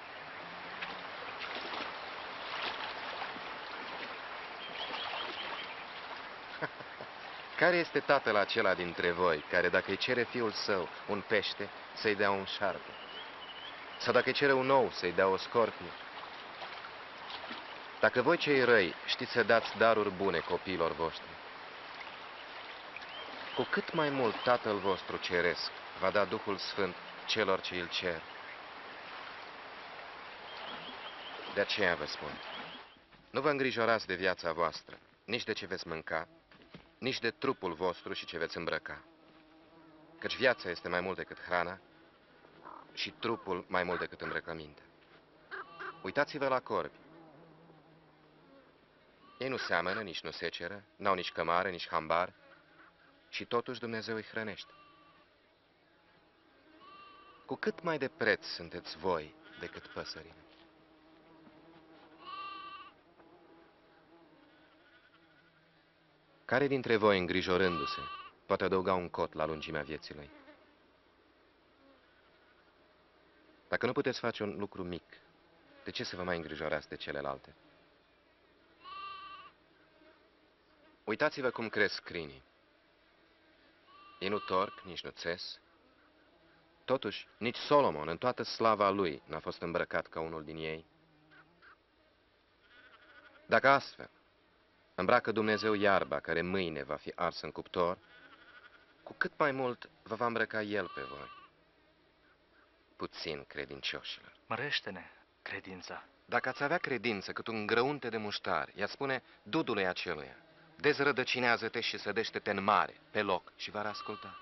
Care este tatăl acela dintre voi, care dacă îi cere fiul său un pește, să-i dea un șarpe? Sau dacă îi cere un ou, să-i dea o scorpie? Dacă voi cei răi știți să dați daruri bune copiilor voștri, cu cât mai mult Tatăl vostru ceresc va da Duhul Sfânt celor ce îl cer. De aceea vă spun, nu vă îngrijorați de viața voastră, nici de ce veți mânca, nici de trupul vostru și ce veți îmbrăca. Căci viața este mai mult decât hrana și trupul mai mult decât îmbrăcăminte. Uitați-vă la corbi. Ei nu seamănă, nici nu seceră, n-au nici cămare, nici hambar și totuși Dumnezeu îi hrănește. Cu cât mai de preț sunteți voi decât păsările. Care dintre voi, îngrijorându-se, poate adăuga un cot la lungimea vieții lui? Dacă nu puteți face un lucru mic, de ce să vă mai îngrijorați de celelalte? Uitați-vă cum cresc crinii. Ei nu torc, nici nu țes. Totuși, nici Solomon, în toată slava lui, n-a fost îmbrăcat ca unul din ei. Dacă astfel îmbracă Dumnezeu iarba care mâine va fi arsă în cuptor, cu cât mai mult vă va îmbrăca El pe voi. Puțin credincioșilor. Mărește-ne credința. Dacă ați avea credință cât un grăunte de muștar, ea spune dudului aceluia, dezrădăcinează-te și sădește-te în mare, pe loc, și va asculta.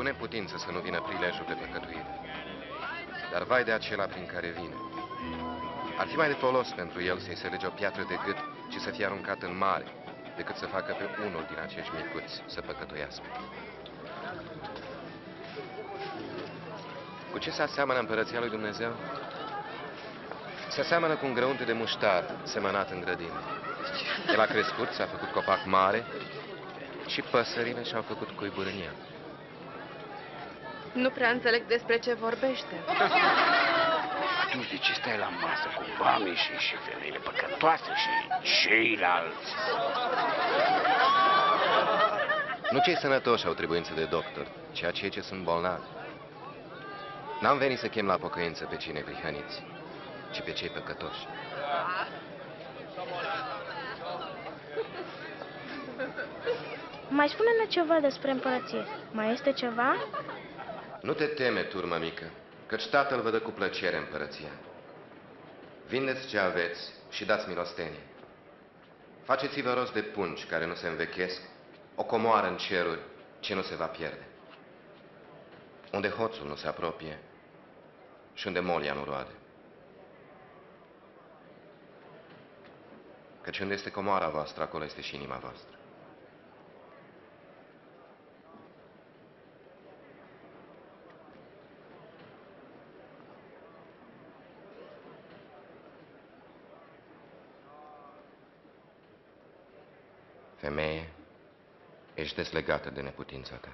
neputință să nu vină prilejul de păcătuire. Dar vai de acela prin care vine. Ar fi mai de folos pentru el să-i se lege o piatră de gât și să fie aruncat în mare, decât să facă pe unul din acești micuți să păcătuiască. Cu ce se aseamănă împărăția lui Dumnezeu? Se aseamănă cu un grăunte de muștar semănat în grădină. El a crescut, s-a făcut copac mare și păsările și-au făcut cuiburi în el. Nu prea înțeleg despre ce vorbește. Atunci de ce stai la masă cu vame și femeile păcătoase și ceilalți? Nu cei sănătoși au trebuință de doctor, ci acei ce sunt bolnavi. N-am venit să chem la pocăință pe cei neprihăniți, ci pe cei păcătoși. Mai spune-ne ceva despre împărăție. Mai este ceva? Nu te teme, turmă mică, căci Tatăl vă dă cu plăcere împărăția. Vindeți ce aveți și dați milostenie. Faceți-vă rost de pungi care nu se învechesc, o comoară în ceruri ce nu se va pierde. Unde hoțul nu se apropie și unde molia nu roade. Căci unde este comoara voastră, acolo este și inima voastră. Femeie, ești deslegată de neputința ta.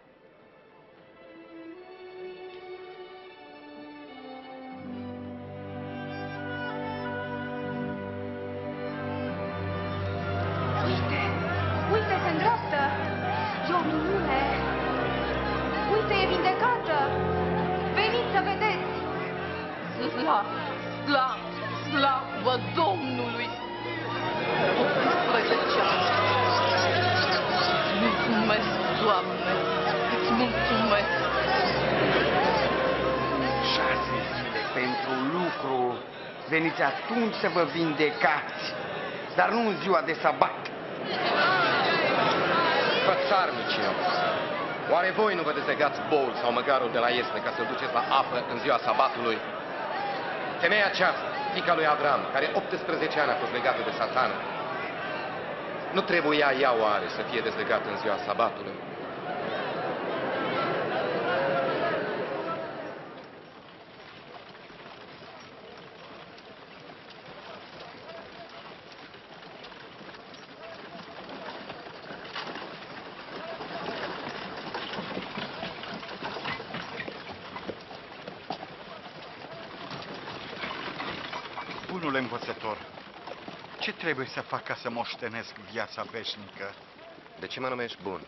Uite, se îndreaptă! E o minune! Uite, e vindecată! Veniți să vedeți! Slavă Domnului! 18 ani! Mulțumesc, Doamne! Îți mulțumesc! 6 zile pentru lucru. Veniți atunci să vă vindecați, dar nu în ziua de sabat. Fățarnicilor, oare voi nu vă dezlegați boul sau măgarul de la iesne ca să-l duceți la apă în ziua sabatului? Femeia aceasta, fiica lui Avram, care 18 ani a fost legată de Satan, nu trebuia ea oare să fie dezlegată în ziua sabatului? Bunule învățător, ce trebuie să fac ca să moștenesc viața veșnică? De ce mă numești bun?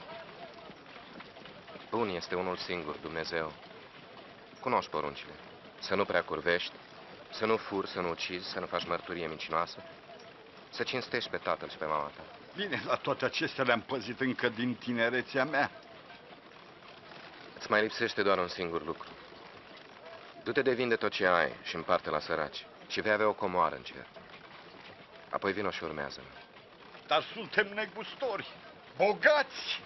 Bun este unul singur, Dumnezeu. Cunoști poruncile. Să nu prea curvești, să nu furi, să nu ucizi, să nu faci mărturie mincinoasă, să cinstești pe tatăl și pe mama ta. Bine, la toate acestea le-am păzit încă din tinerețea mea. Îți mai lipsește doar un singur lucru. Du-te de vinde tot ce ai și împarte la săraci și vei avea o comoară în cer. Apoi vino și urmează-mă. Dar suntem negustori, bogați!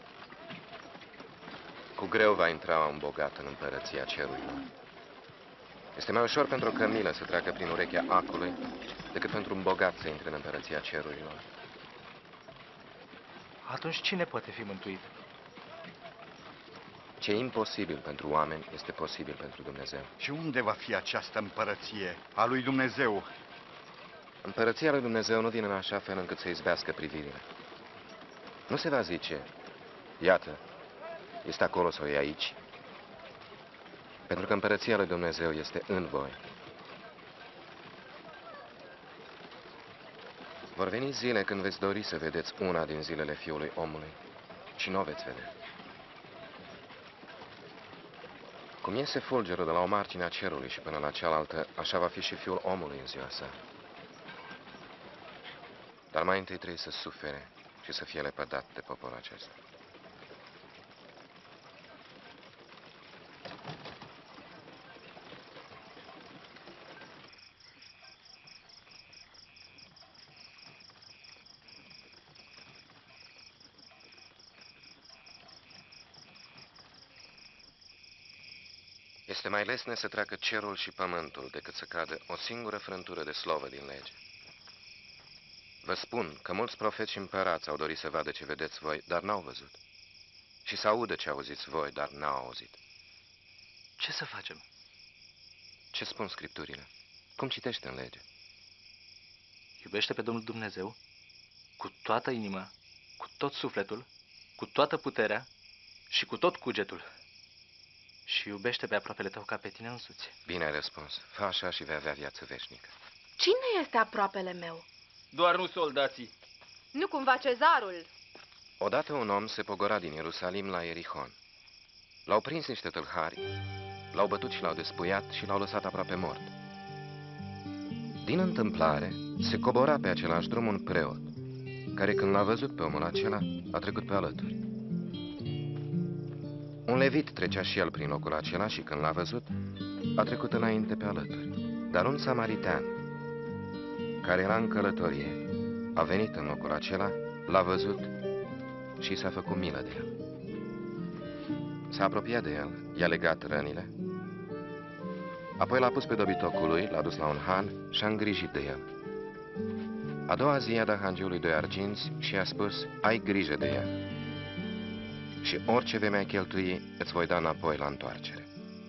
Cu greu va intra un bogat în împărăția cerurilor. Este mai ușor pentru o cămilă să treacă prin urechea acului decât pentru un bogat să intre în împărăția cerurilor. Atunci cine poate fi mântuit? Ce e imposibil pentru oameni este posibil pentru Dumnezeu. Și unde va fi această împărăție a lui Dumnezeu? Împărăția lui Dumnezeu nu vine în așa fel încât să izbească privirile. Nu se va zice, iată, este acolo sau e aici. Pentru că împărăția lui Dumnezeu este în voi. Vor veni zile când veți dori să vedeți una din zilele Fiului Omului și nu o veți vedea. Cum iese fulgerul de la o margine a cerului și până la cealaltă, așa va fi și Fiul Omului în ziua sa. Dar mai întâi trebuie să sufere și să fie lepădat de poporul acesta. Este mai lesne să treacă cerul și pământul decât să cadă o singură frântură de slovă din lege. Vă spun că mulți profeți și împărați au dorit să vadă ce vedeți voi, dar n-au văzut. Și să audă ce auziți voi, dar n-au auzit. Ce să facem? Ce spun Scripturile? Cum citește în lege? Iubește pe Domnul Dumnezeu cu toată inima, cu tot sufletul, cu toată puterea și cu tot cugetul. Și iubește pe aproapele tău ca pe tine însuți. Bine ai răspuns. Fă așa și vei avea viață veșnică. Cine este aproapele meu? Doar nu soldații. Nu cumva cezarul? Odată un om se pogora din Ierusalim la Ierihon. L-au prins niște tâlhari, l-au bătut și l-au despuiat și l-au lăsat aproape mort. Din întâmplare, se cobora pe același drum un preot, care când l-a văzut pe omul acela, a trecut pe alături. Un levit trecea și el prin locul acela și când l-a văzut, a trecut înainte pe alături. Dar un samaritean, care era în călătorie, a venit în locul acela, l-a văzut și s-a făcut milă de el. S-a apropiat de el, i-a legat rănile, apoi l-a pus pe dobitocul lui, l-a dus la un han și a îngrijit de el. A doua zi i-a dat hangiului 2 arginți și i-a spus, ai grijă de el. Și orice vei mai cheltui, îți voi da înapoi la întoarcere.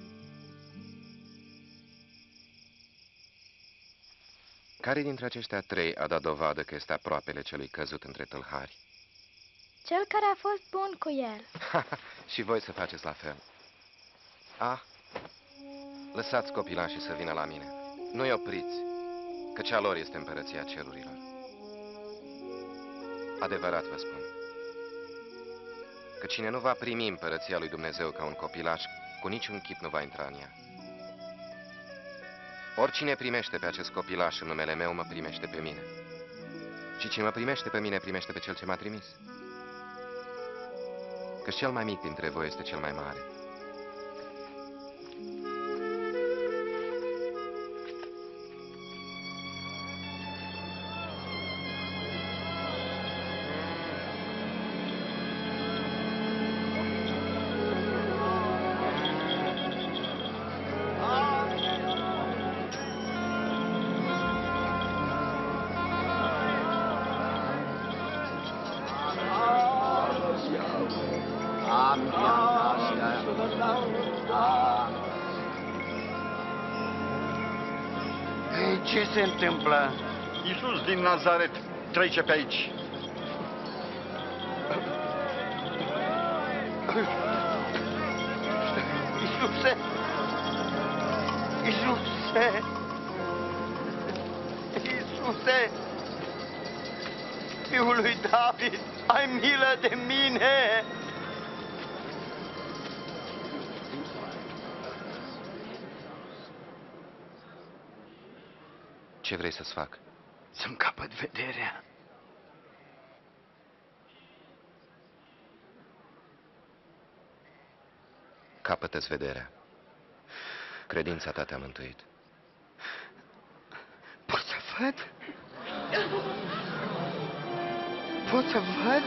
Care dintre aceștia 3 a dat dovadă că este aproapele celui căzut între tâlhari? Cel care a fost bun cu el. Și voi să faceți la fel. Lăsați copilașii să vină la mine. Nu-i opriți, că cea lor este împărăția cerurilor. Adevărat vă spun, că cine nu va primi împărăția lui Dumnezeu ca un copilaș, cu niciun chip nu va intra în ea. Oricine primește pe acest copilaș în numele meu, mă primește pe mine. Și cine mă primește pe mine, primește pe cel ce m-a trimis. Căci cel mai mic dintre voi este cel mai mare. Ce se întâmplă? Iisus din Nazaret trece pe aici. Iisuse! Iisuse! Iisuse! Fiul lui David, ai milă de mine! Ce vrei să-ți fac? Să-mi capăt vederea. Capătă-ți vederea. Credința ta te-a mântuit. Pot să văd? Pot să văd?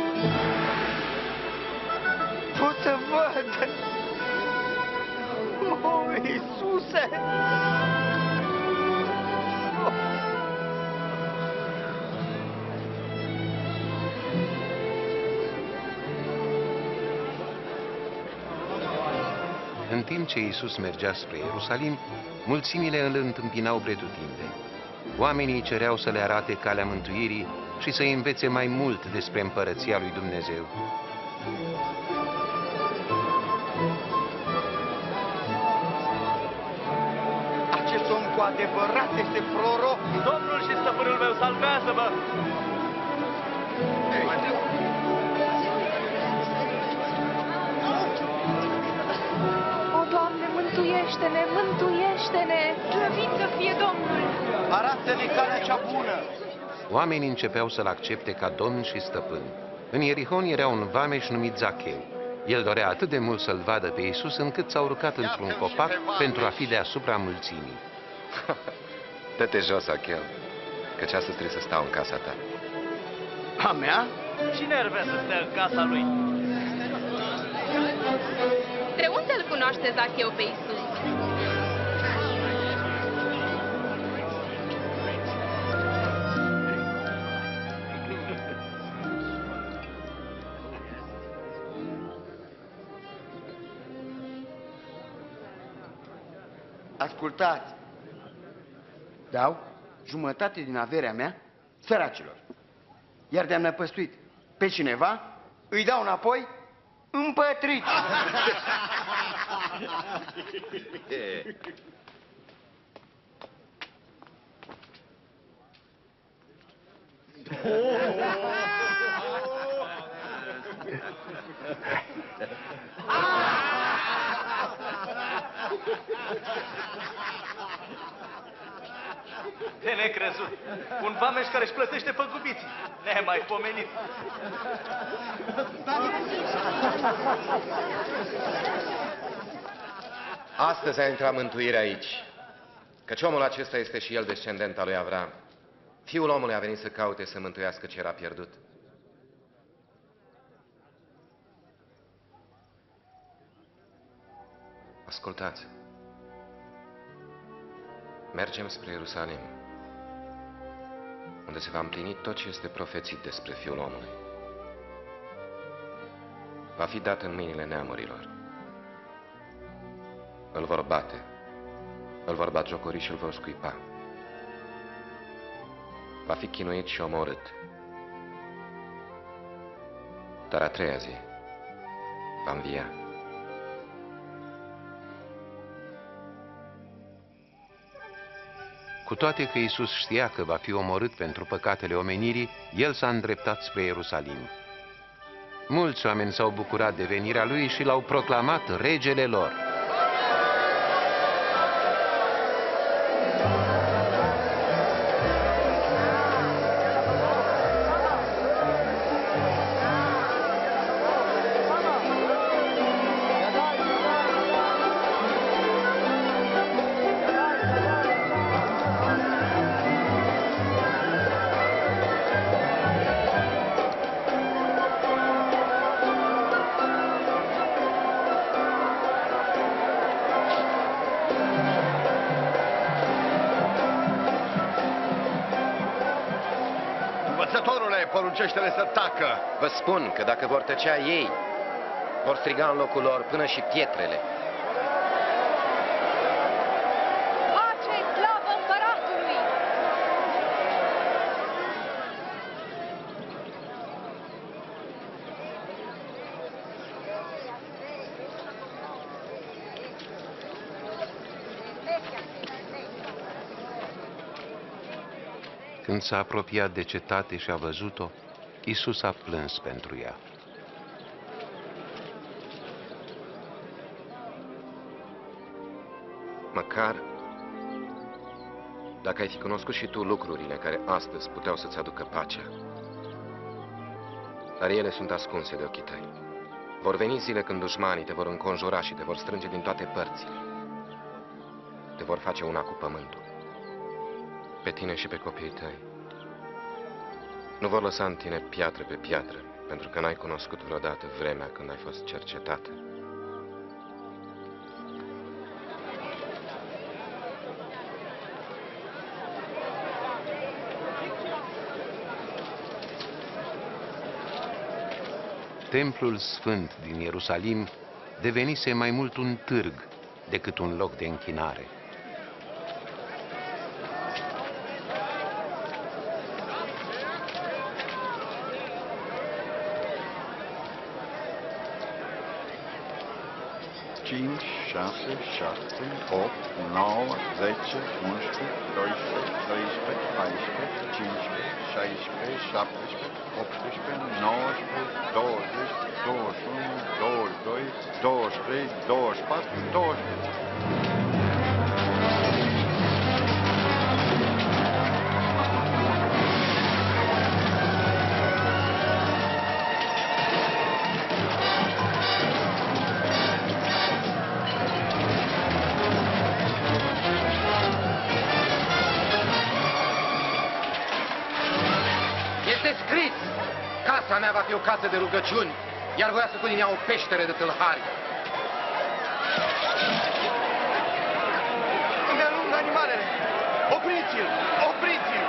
Pot să văd? Oh, Iisuse! În timp ce Iisus mergea spre Ierusalim, mulțimile îl întâmpinau pretutindeni. Oamenii cereau să le arate calea mântuirii și să-i învețe mai mult despre împărăția lui Dumnezeu. Acest om cu adevărat este proroc. Domnul și stăpânul meu, salvează-mă! Doamne, mântuiește-ne, mântuiește-ne! Slăvit să fie Domnul! Arată-ne calea cea bună! Oamenii începeau să-l accepte ca domn și stăpân. În Ierihon era un vameș numit Zacheu. El dorea atât de mult să-l vadă pe Iisus, încât s-a urcat într-un copac pentru a fi deasupra mulțimii. Dă-te jos, Zacheu, căci astăzi trebuie să stau în casa ta. A mea? Cine ar vrea să stea în casa lui? De unde îl cunoaște Zacheu pe Iisus? Ascultați! Dau jumătate din averea mea săracilor. Iar de-am năpăstuit pe cineva, îi dau înapoi împătrici. De necrezut. Un vameș care își plătește păgubiții. Nemaipomenit. Astăzi a intrat mântuirea aici, căci omul acesta este și el descendent al lui Avram. Fiul omului a venit să caute să mântuiască ce era pierdut. Ascultați. Mergem spre Ierusalim, unde se va împlini tot ce este profețit despre Fiul omului. Va fi dat în mâinile neamurilor. Îl vor bate, îl vor batjocori și îl vor scuipa. Va fi chinuit și omorât. Dar a treia zi va învia. Cu toate că Iisus știa că va fi omorât pentru păcatele omenirii, el s-a îndreptat spre Ierusalim. Mulți oameni s-au bucurat de venirea lui și l-au proclamat regele lor. Poruncește-le să tacă. Vă spun că dacă vor tăcea ei, vor striga în locul lor până și pietrele. Pace, slavă împăratului! Când s-a apropiat de cetate și a văzut-o, Iisus a plâns pentru ea. Măcar dacă ai fi cunoscut și tu lucrurile care astăzi puteau să-ți aducă pacea. Dar ele sunt ascunse de ochii tăi. Vor veni zile când dușmanii te vor înconjura și te vor strânge din toate părțile. Te vor face una cu pământul. Pe tine și pe copiii tăi. Nu vor lăsa în tine piatră pe piatră, pentru că n-ai cunoscut vreodată vremea când ai fost cercetată. Templul sfânt din Ierusalim devenise mai mult un târg decât un loc de închinare. Cinci, 6, 7, 8, 9, 10, 11, 12, 13, 14, 15, 16, 17, 18, 19, 20, 21, 22, 23, 24, 25. Casa mea va fi o casă de rugăciuni, iar voia să pun în ea o peșteră de tâlhari. Îmi alung animalele! Opriți-l! Opriți-l!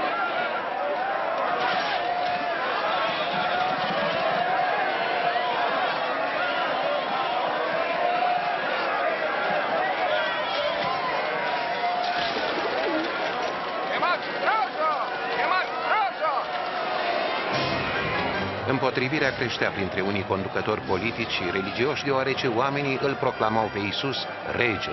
Împotrivirea creștea printre unii conducători politici și religioși, deoarece oamenii îl proclamau pe Iisus rege.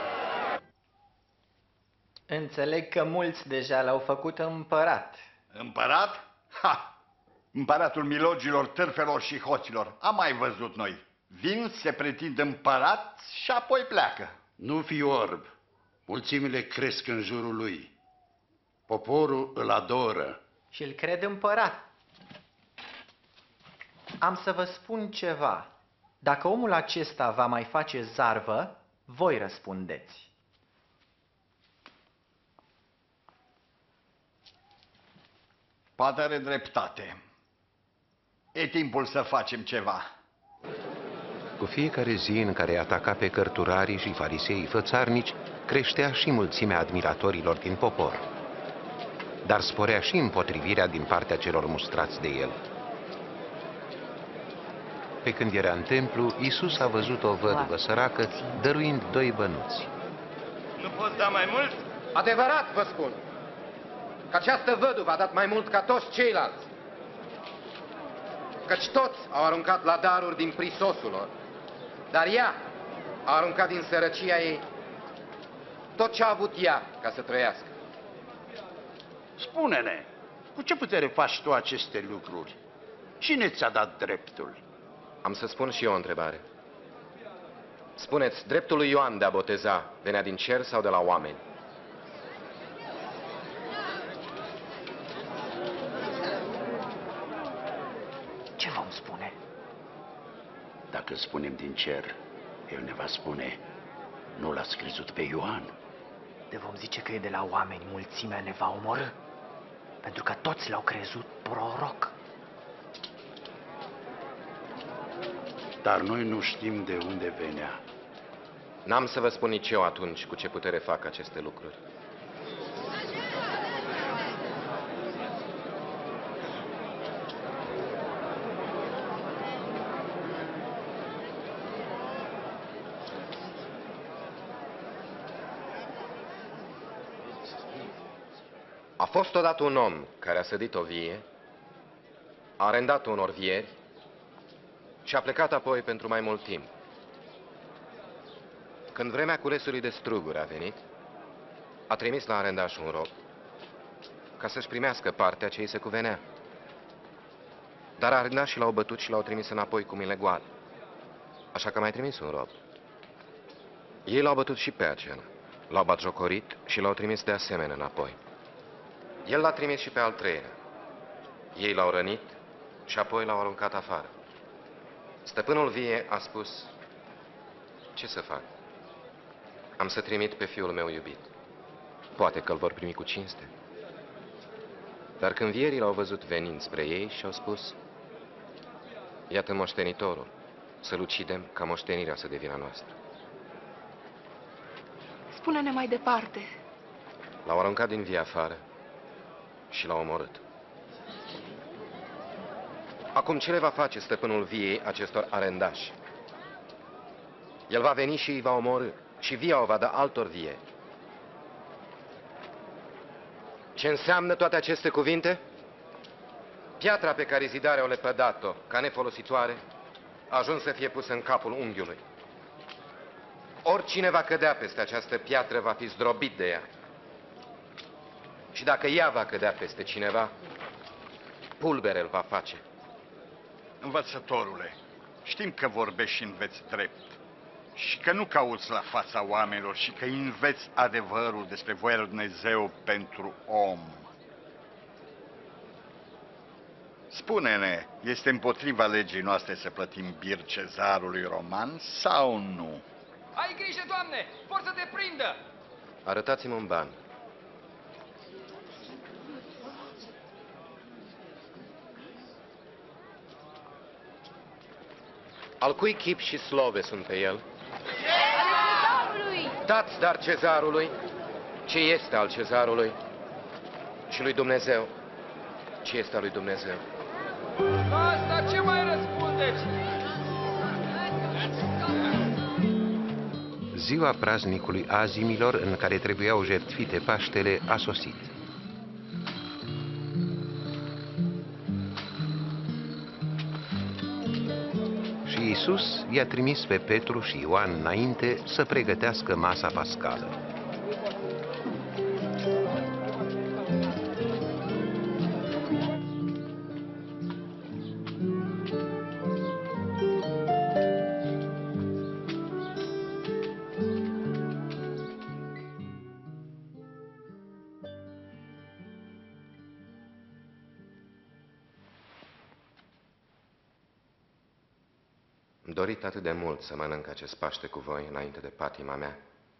Înțeleg că mulți deja l-au făcut împărat. Împărat? Ha! Împăratul milogilor, târfelor și hoților. Am mai văzut noi. Vin, se pretind împărat și apoi pleacă. Nu fi orb. Mulțimile cresc în jurul lui. Poporul îl adoră. Și îl cred împărat. Am să vă spun ceva. Dacă omul acesta va mai face zarvă, voi răspundeți. Poate are dreptate. E timpul să facem ceva. Cu fiecare zi în care ataca pe cărturarii și fariseii fățarnici, creștea și mulțimea admiratorilor din popor. Dar sporea și împotrivirea din partea celor mustrați de el. Pe când era în templu, Iisus a văzut o văduvă săracă dăruind 2 bănuți. Nu poți da mai mult? Adevărat vă spun că această văduvă a dat mai mult ca toți ceilalți. Căci toți au aruncat la daruri din prisosul lor, dar ea a aruncat din sărăcia ei tot ce a avut ea ca să trăiască. Spune-ne, cu ce putere faci tu aceste lucruri? Cine ți-a dat dreptul? Am să spun și eu o întrebare. Spuneți, dreptul lui Ioan de a boteza venea din cer sau de la oameni? Ce vom spune? Dacă spunem din cer, el ne va spune, nu l-ați crezut pe Ioan. De vom zice că e de la oameni, mulțimea ne va omorî, pentru că toți l-au crezut proroc. Dar noi nu știm de unde venea. N-am să vă spun nici eu atunci cu ce putere fac aceste lucruri. A fost odată un om care a sădit o vie, a arendat unor vieri și a plecat apoi pentru mai mult timp. Când vremea culesului de struguri a venit, a trimis la arendaș un rob ca să-și primească partea ce îi se cuvenea. Dar arendașii l-au bătut și l-au trimis înapoi cu mâinile goale. Așa că a mai trimis un rob. Ei l-au bătut și pe acela, l-au batjocorit și l-au trimis de asemenea înapoi. El l-a trimis și pe al treilea. Ei l-au rănit și apoi l-au aruncat afară. Stăpânul vie a spus, ce să fac? Am să trimit pe fiul meu iubit. Poate că îl vor primi cu cinste. Dar când vierii l-au văzut venind spre ei și au spus, iată moștenitorul, să-l ucidem ca moștenirea să devină noastră. Spune-ne mai departe. L-au aruncat din vie afară și l-au omorât. Acum ce le va face stăpânul viei acestor arendași? El va veni și îi va omorî și via o va da altor vie. Ce înseamnă toate aceste cuvinte? Piatra pe care zidarea au lepădat-o ca nefolositoare a ajuns să fie pusă în capul unghiului. Oricine va cădea peste această piatră va fi zdrobit de ea. Și dacă ea va cădea peste cineva, pulbere îl va face. Învățătorule, știm că vorbești și înveți drept și că nu cauți la fața oamenilor și că înveți adevărul despre voia lui Dumnezeu pentru om. Spune-ne, este împotriva legii noastre să plătim bir cezarului roman sau nu? Ai grijă, Doamne! Vor să te prindă! Arătați-mi un ban. Al cui chip și slove sunt pe el? Cezarului! Dați dar cezarului ce este al cezarului și lui Dumnezeu ce este al lui Dumnezeu. Asta ce mai răspundeți? Ziua praznicului azimilor, în care trebuiau jertfite Paștele, a sosit. Iisus i-a trimis pe Petru și Ioan înainte să pregătească masa pascală. Am dorit atât de mult să mănânc acest Paște cu voi înainte de patima mea,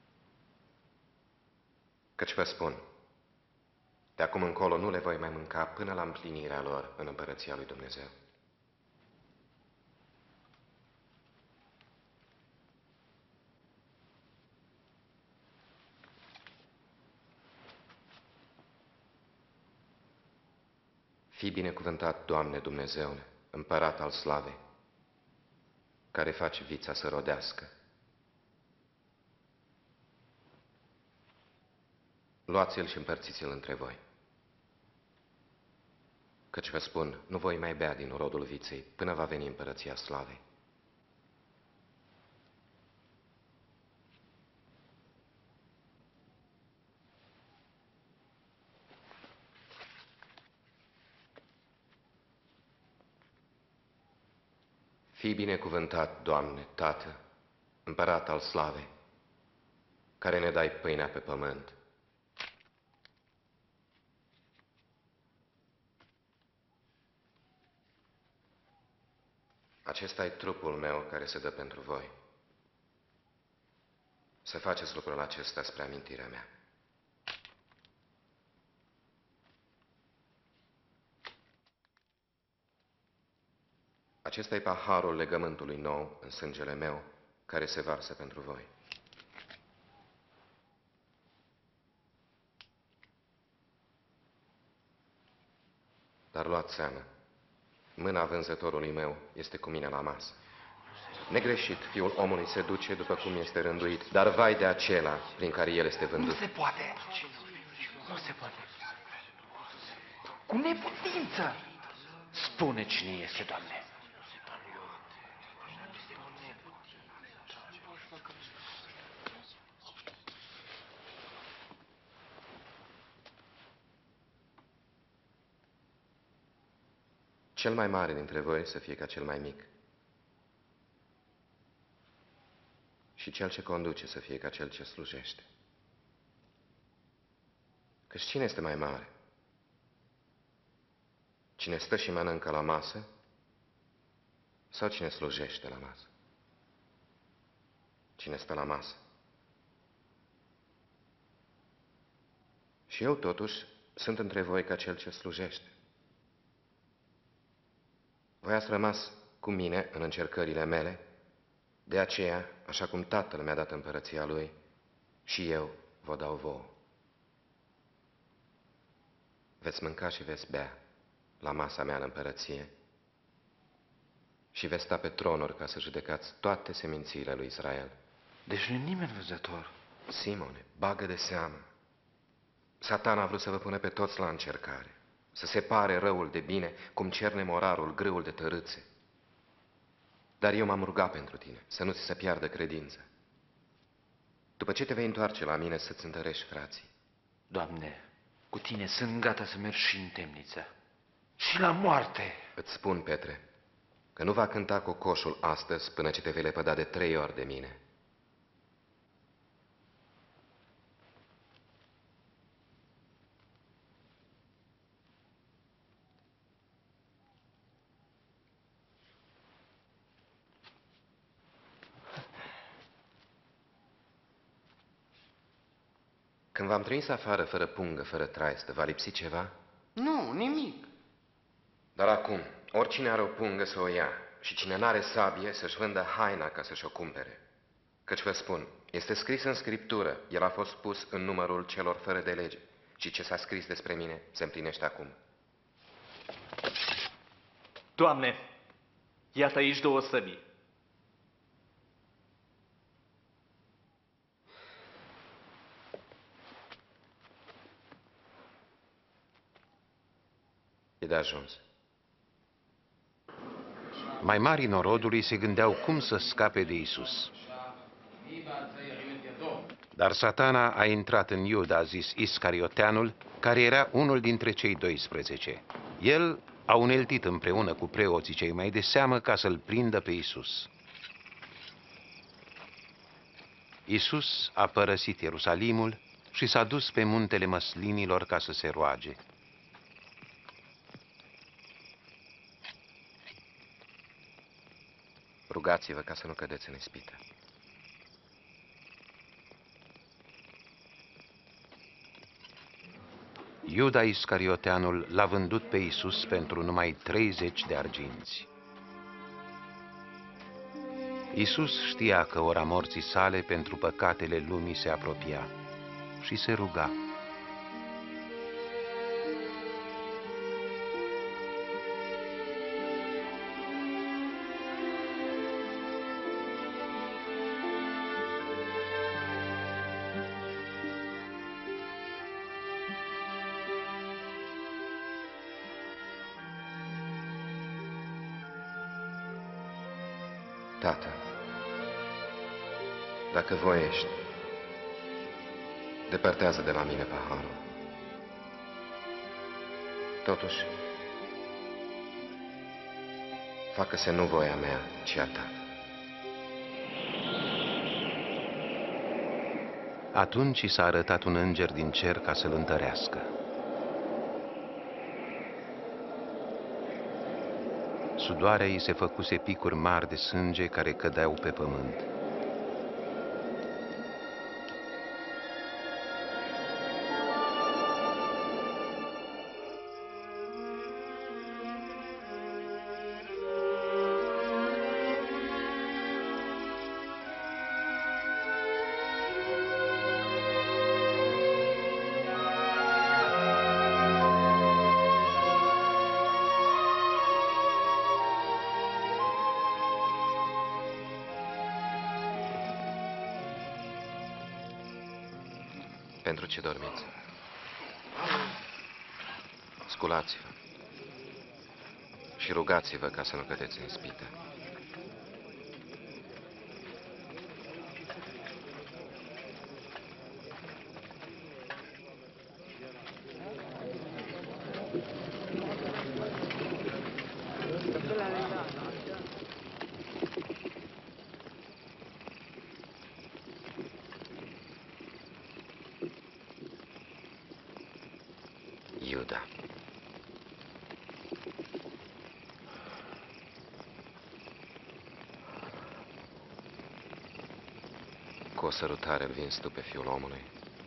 căci vă spun, de acum încolo nu le voi mai mânca până la împlinirea lor în Împărăția lui Dumnezeu. Fii binecuvântat, Doamne Dumnezeule, Împărat al slavei, care face vița să rodească. Luați-l și împărțiți-l între voi. Căci vă spun, nu voi mai bea din rodul viței până va veni Împărăția slavei. Fii binecuvântat, Doamne, Tată, Împărat al slavei, care ne dai pâinea pe pământ. Acesta e trupul meu care se dă pentru voi. Să faceți lucrul acesta spre amintirea mea. Acesta e paharul legământului nou în sângele meu, care se varsă pentru voi. Dar luați seama, mâna vânzătorului meu este cu mine la masă. Negreșit, fiul omului se duce după cum este rânduit, dar vai de acela prin care el este vândut. Nu se poate. Nu se poate. Cu neputință. Spune cine este, Doamne. Cel mai mare dintre voi să fie ca cel mai mic. Și cel ce conduce să fie ca cel ce slujește. Căci cine este mai mare? Cine stă și mănâncă la masă sau cine slujește la masă? Cine stă la masă. Și eu totuși sunt între voi ca cel ce slujește. Voi ați rămas cu mine în încercările mele, de aceea, așa cum Tatăl mi-a dat împărăția Lui, și eu vă dau vouă. Veți mânca și veți bea la masa mea în împărăție și veți sta pe tronuri ca să judecați toate semințiile lui Israel. Deci nu nimeni văzător. Simone, bagă de seamă. Satan a vrut să vă pună pe toți la încercare, să separe răul de bine, cum cerne morarul grâul de tărâțe. Dar eu m-am rugat pentru tine, să nu ți se piardă credința. După ce te vei întoarce la mine, să-ți întărești frații. Doamne, cu tine sunt gata să merg și în temniță. Și la moarte. Îți spun, Petre, că nu va cânta cocoșul astăzi până ce te vei lepăda de 3 ori de mine. Când v-am trimis afară fără pungă, fără traistă, v-a lipsit ceva? Nu, nimic. Dar acum, oricine are o pungă să o ia și cine n-are sabie să-și vândă haina ca să-și o cumpere. Căci vă spun, este scris în Scriptură, el a fost pus în numărul celor fără de lege și ce s-a scris despre mine se împlinește acum. Doamne, iată aici 2 săbii. E de ajuns. Mai mari norodului se gândeau cum să scape de Isus. Dar Satana a intrat în Iuda, zis Iscarioteanul, care era unul dintre cei 12. El a uneltit împreună cu preoții cei mai de seamă ca să-l prindă pe Isus. Isus a părăsit Ierusalimul și s-a dus pe muntele Măslinilor ca să se roage. Rugați-vă ca să nu cădeți în ispită. Iuda Iscarioteanul l-a vândut pe Isus pentru numai 30 de arginți. Isus știa că ora morții sale pentru păcatele lumii se apropia și se ruga. Tată, dacă voiești, depărtează de la mine paharul. Totuși, facă-se nu voia mea, ci a ta. Atunci i s-a arătat un înger din cer ca să-l întărească. Sudoarea ei se făcuse picuri mari de sânge care cădeau pe pământ. Pentru ce dormiți? Sculați-vă și rugați-vă ca să nu cădeți în ispită. Iuda. Cu o sărutare îl vinzi tu pe Fiul omului.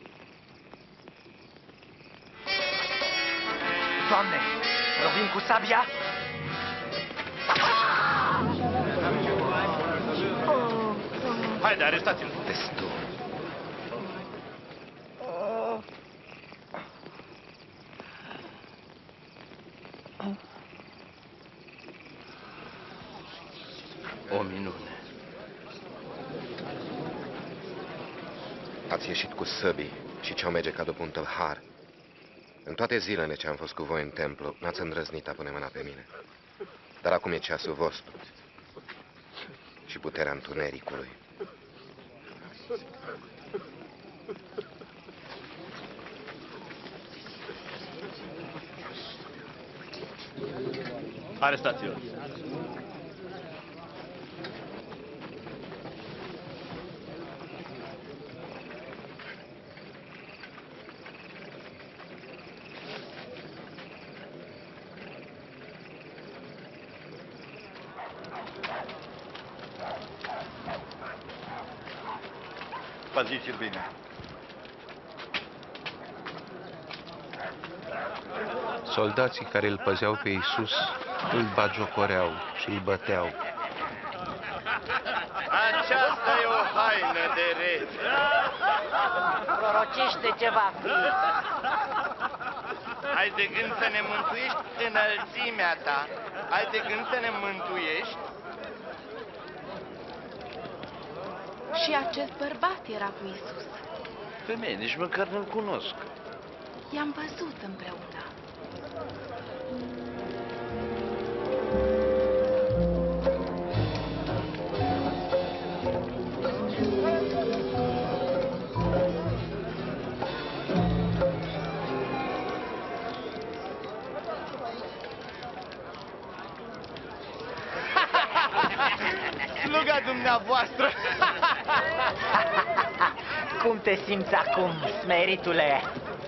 Doamne, lovim cu sabia? Haide, arestați-l! Destul. O minune. Ați ieșit cu săbii și ciomege ca după un tâlhar. În toate zilele ce am fost cu voi în templu, n-ați îndrăznit a pune mâna pe mine. Dar acum e ceasul vostru și puterea întunericului. Arestați-l! Păziți-l bine. Soldații care îl păzeau pe Isus îl bagiocoreau și îl băteau. Aceasta e o haină de rege. Prorocește ce va fi. Ai de gând să ne mântuiești înălțimea ta? Ai de gând să ne mântuiești? Și acest bărbat era cu Isus. Femeie, nici măcar nu-l cunosc. I-am văzut împreună. puterea voastră! Cum te simți acum, smeritule?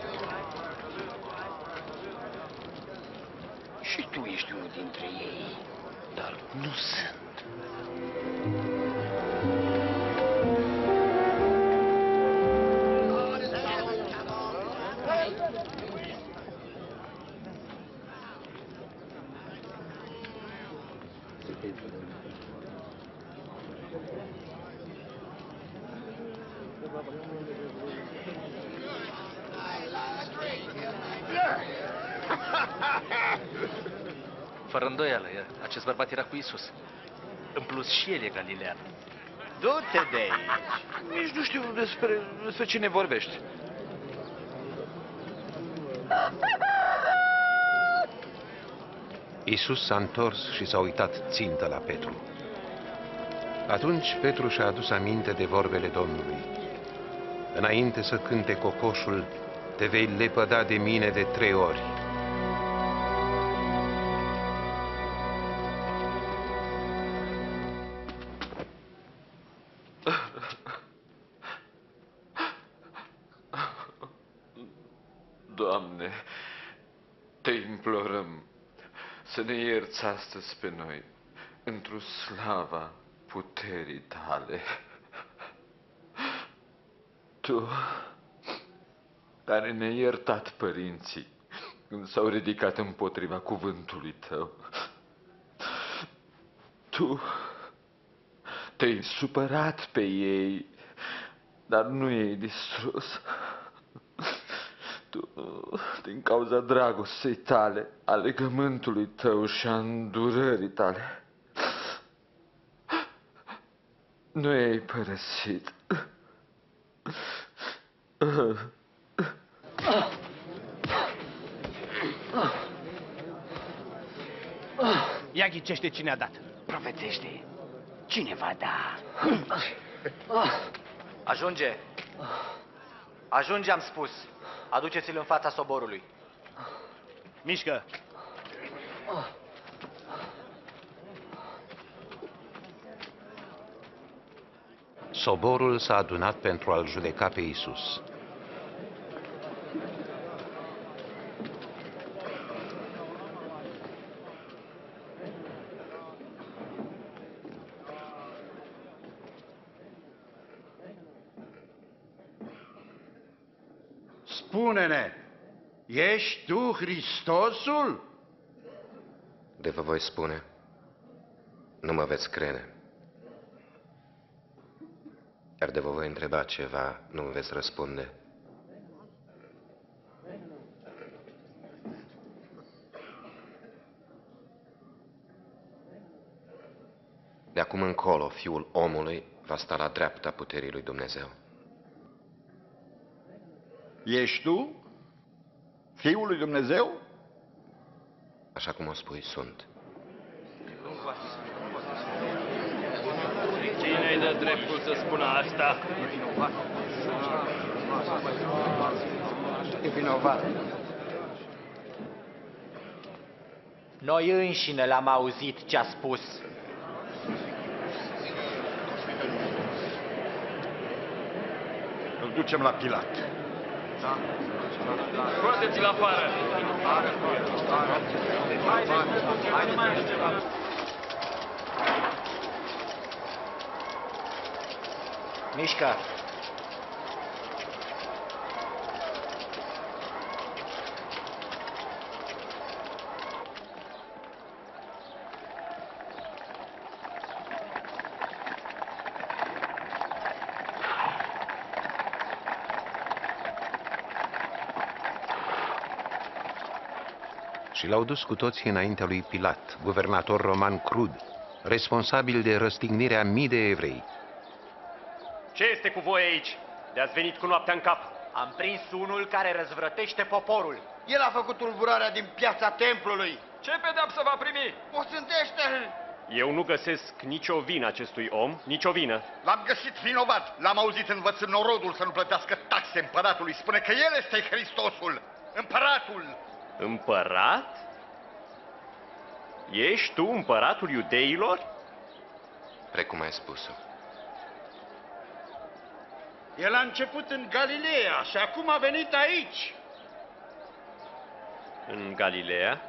Și tu ești unul dintre ei, dar nu sunt. Fără îndoială, acest bărbat era cu Isus. În plus, și el e galilean. Du-te de aici! Nici nu știu despre cine vorbești. Isus s-a întors și s-a uitat țintă la Petru. Atunci Petru și-a adus aminte de vorbele Domnului. Înainte să cânte cocoșul, te vei lepăda de mine de 3 ori. Doamne, te implorăm să ne ierți astăzi pe noi într-o slava puterii tale. Tu, care ne-ai iertat părinții când s-au ridicat împotriva cuvântului tău. Tu te-ai supărat pe ei, dar nu i-ai distrus. Tu, din cauza dragostei tale, a legământului tău și a îndurării tale, nu i-ai părăsit. Ia ghicește cine a dat. Profețește. Cine va da? Ajunge. Ajunge, am spus. Aduceți-l în fața soborului. Mișcă. Soborul s-a adunat pentru a-l judeca pe Isus. Spune-ne, ești tu Hristosul? De vă voi spune, nu mă veți crede. Iar de vă voi întreba ceva, nu îmi veți răspunde. De acum încolo, Fiul omului va sta la dreapta puterii lui Dumnezeu. Ești tu Fiul lui Dumnezeu? Așa cum o spui, sunt. Cine-i dă dreptul să spună asta? E vinovat. Noi înșine l-am auzit ce a spus. Îl ducem la Pilat. Scoateți-l afară! Mișcă! Și l-au dus cu toții înaintea lui Pilat, guvernator roman crud, responsabil de răstignirea mii de evrei. Ce este cu voi aici? De-ați venit cu noaptea în cap? Am prins unul care răzvrătește poporul. El a făcut tulburarea din piața templului. Ce pedeapsă va primi? O sândește-l! Eu nu găsesc nicio vină acestui om, nicio vină. L-am găsit vinovat. L-am auzit învățând norodul să nu plătească taxe împăratului. Spune că el este Hristosul, împăratul. Împărat? Ești tu împăratul iudeilor? Precum ai spus-o. El a început în Galileea și acum a venit aici. În Galileea?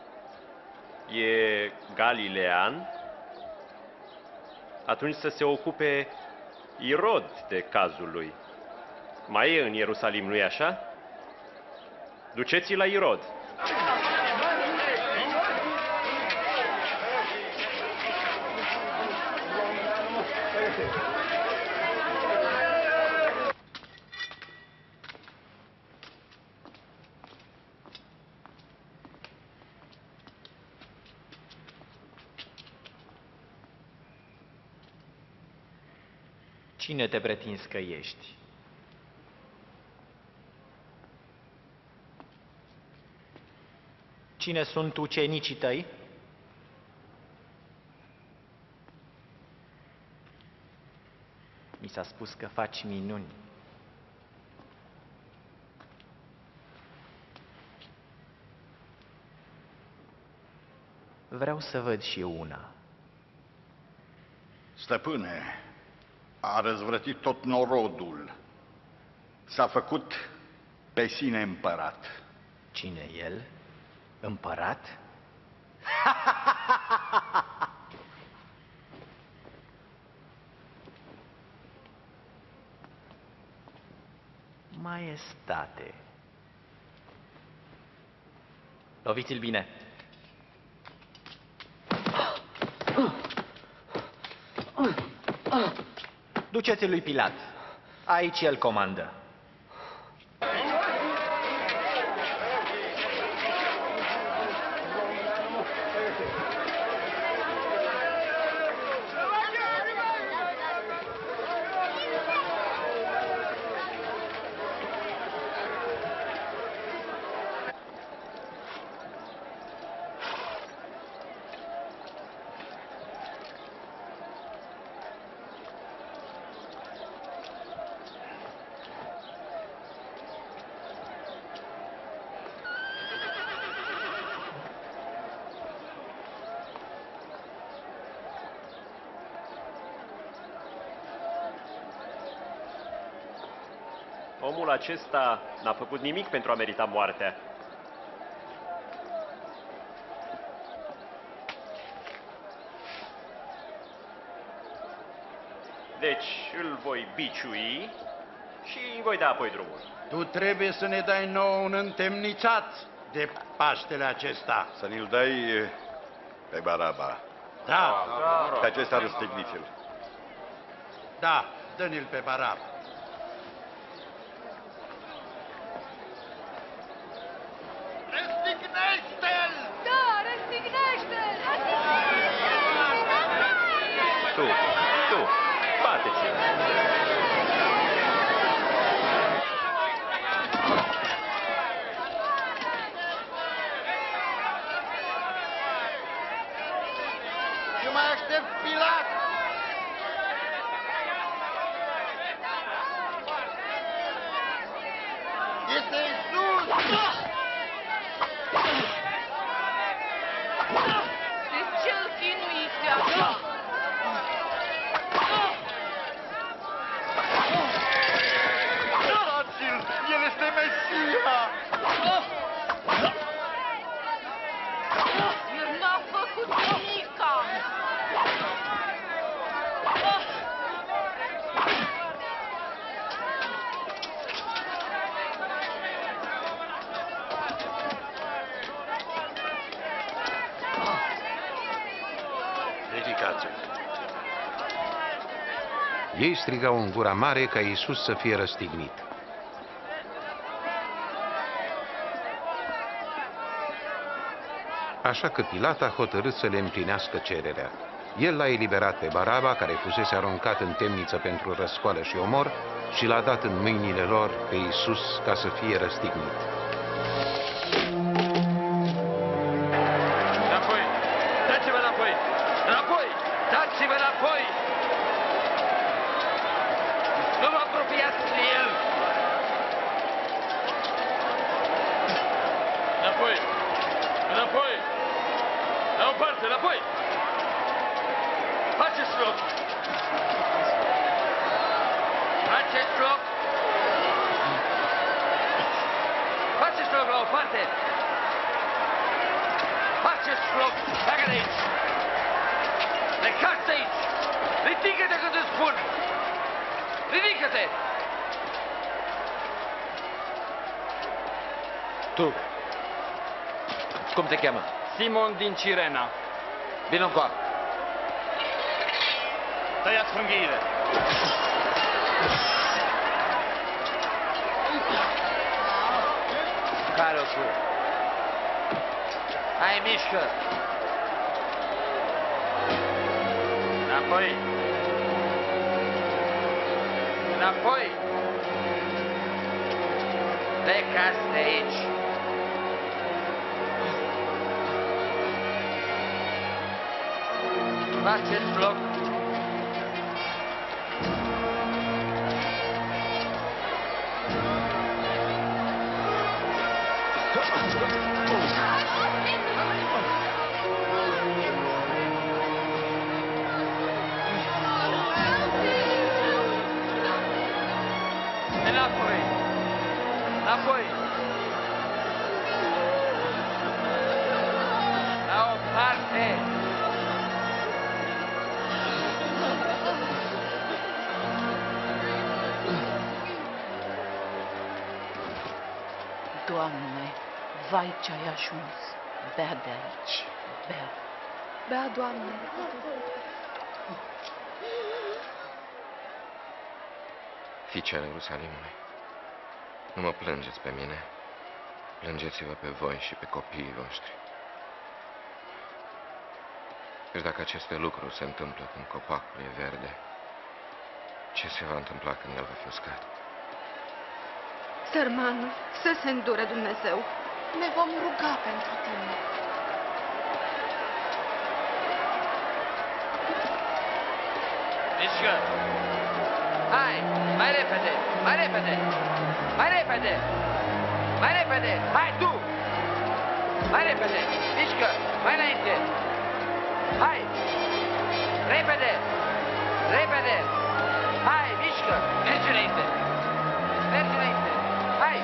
E galilean? Atunci să se ocupe Irod de cazul lui. Mai e în Ierusalim, nu-i așa? Duceți-l la Irod. Cine te pretinzi că ești? Cine sunt ucenicii tăi? Mi s-a spus că faci minuni. Vreau să văd și eu una. Stăpâne, a răzvrătit tot norodul. S-a făcut pe sine împărat. Cine el? Împărat? Maestate. Loviți-l bine. Duceți-l lui Pilat. Aici el comandă. Omul acesta n-a făcut nimic pentru a merita moartea. Deci îl voi biciui și îi voi da apoi drumul. Tu trebuie să ne dai nou un întemnițat de Paștele acesta. Să ne-l dai pe Baraba. Da. Pe acesta răstigniți-l. Da, dă-ne-l pe Baraba. Răstignește-l! Da, răstignește-l! Tu, bate-ți-l! Eu mai aștept Pilat! Este Iisus! De ce îl chinuiți așa? Dați-l! El este Mesia! El n-a făcut nimica! Ridicați-l. Ei strigau în gura mare ca Iisus să fie răstignit. Așa că Pilat a hotărât să le împlinească cererea. El l-a eliberat pe Baraba, care fusese aruncat în temniță pentru răscoală și omor, și l-a dat în mâinile lor pe Iisus ca să fie răstignit. Înapoi! Dați-vă înapoi! Înapoi! Dați-vă înapoi! Nu vă apropiați de el! Înapoi! Înapoi! La o parte, înapoi! Faceți loc! Faceți loc! Plecați de aici! Ridică-te când îți spun! Ridică-te! Tu, cum te cheamă? Simon din Cirena. Vino încoa. Tăiați frânghiile! Care-o tu? Hai, mișcă! Înapoi! Înapoi! Plecați de aici! Faceți loc! Înapoi! Înapoi! La o parte! Doamne, vai ce-ai ajuns! Bea de aici, bea! Bea, Doamne! Fiice ale Ierusalimului, nu mă plângeți pe mine, plângeți-vă pe voi și pe copiii voștri. Deci dacă aceste lucruri se întâmplă când copacul e verde, ce se va întâmpla când el va fi uscat? Sărmanul, să se îndure Dumnezeu. Ne vom ruga pentru tine. Mișcă! Hai! Mai repede! Mai repede! Mai repede! Mai repede! Hai tu! Mai repede! Mișcă! Mai înainte! Hai! Repede! Repede! Hai! Mișcă! Mergi înainte! Mergi înainte! Hai!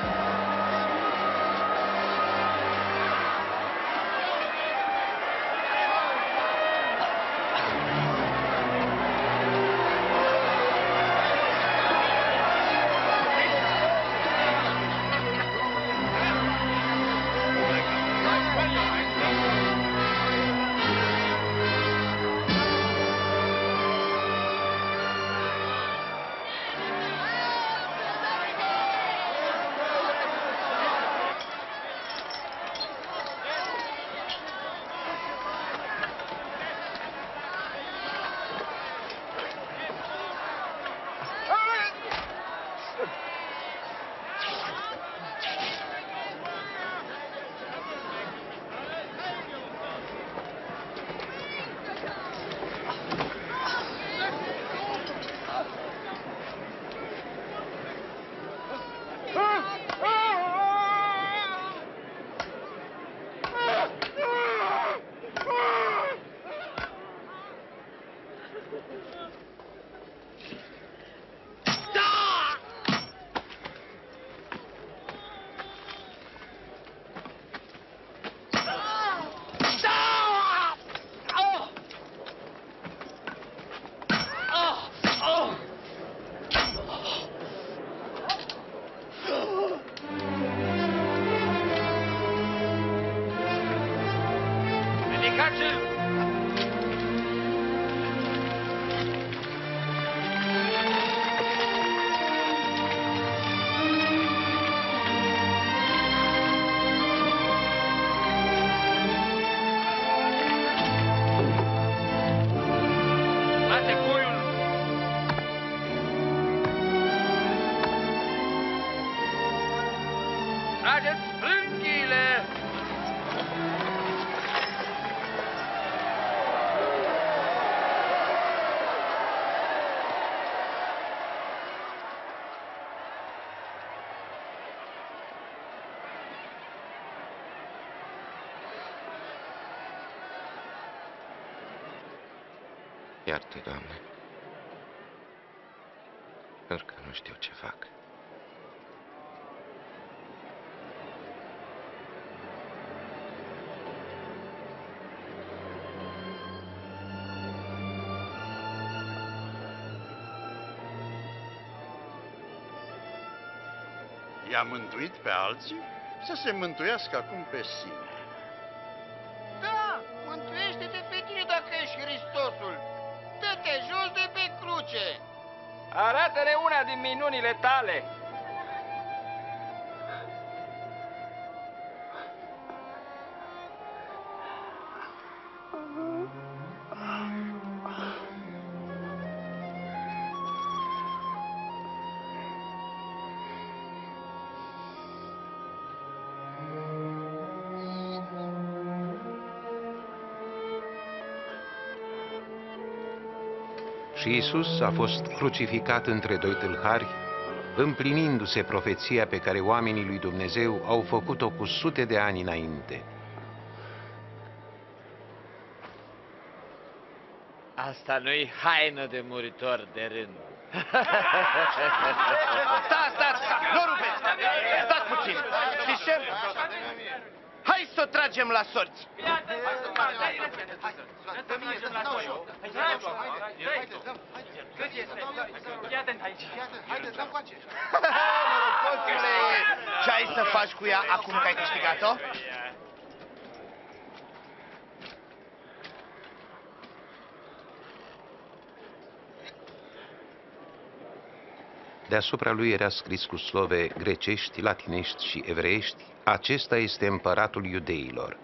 Trageți frânghiile! Iartă, Doamne, pentru că nu știu ce fac. I-a mântuit pe alții să se mântuiască acum pe sine. Da, mântuiește-te pe tine dacă ești Hristosul. Dă-te jos de pe cruce. Arată-ne una din minunile tale. Și Iisus a fost crucificat între doi tâlhari, împlinindu-se profeția pe care oamenii lui Dumnezeu au făcut-o cu sute de ani înainte. Asta nu-i haină de muritor de rând. Stați, nu rupeți! Stați puțin! Știți ce? Hai să o tragem la sorți! Norocosule! Ce ai să faci cu ea acum că ai câștigat-o? Deasupra lui era scris cu slove grecești, latinești și evreiești: acesta este împăratul iudeilor.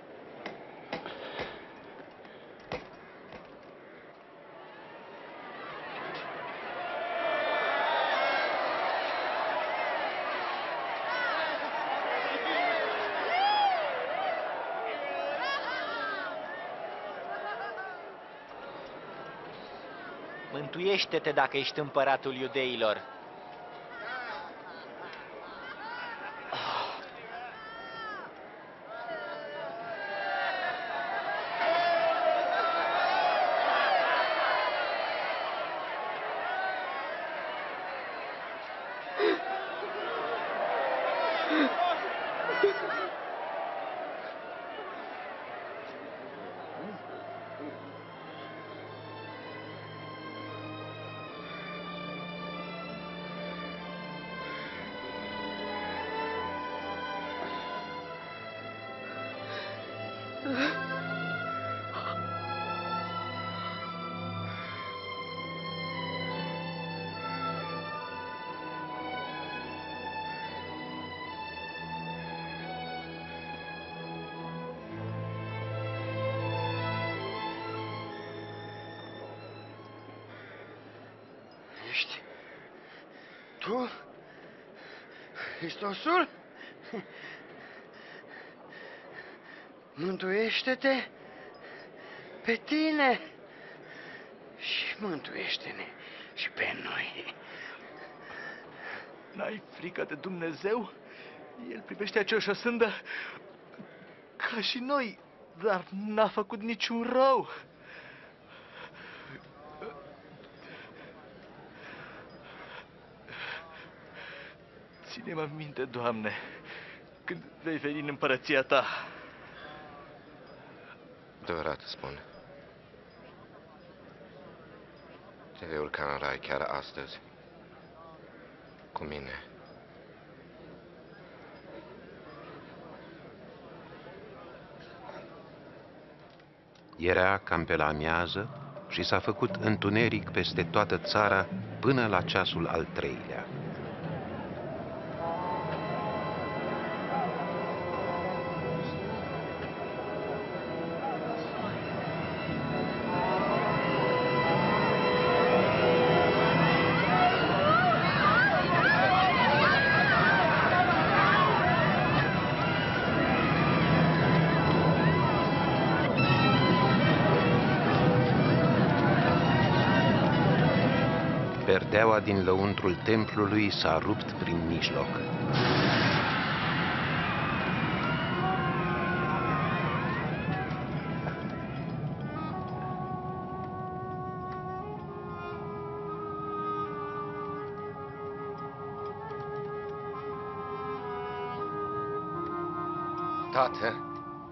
Mântuiește-te dacă ești împăratul iudeilor. Ești tu, Hristosul? Mântuiește-te pe tine și mântuiește-ne și pe noi. N-ai frică de Dumnezeu? El privește aceeași o sândă ca și noi, dar n-a făcut niciun rău. Ține-mă minte, Doamne, când vei veni în împărăția Ta. Adevărat spun. Te vei urca în rai chiar astăzi. Cu mine. Era cam pe la amiază și s-a făcut întuneric peste toată țara până la ceasul al treilea. Perdeaua din lăuntrul templului s-a rupt prin mijloc. Tată,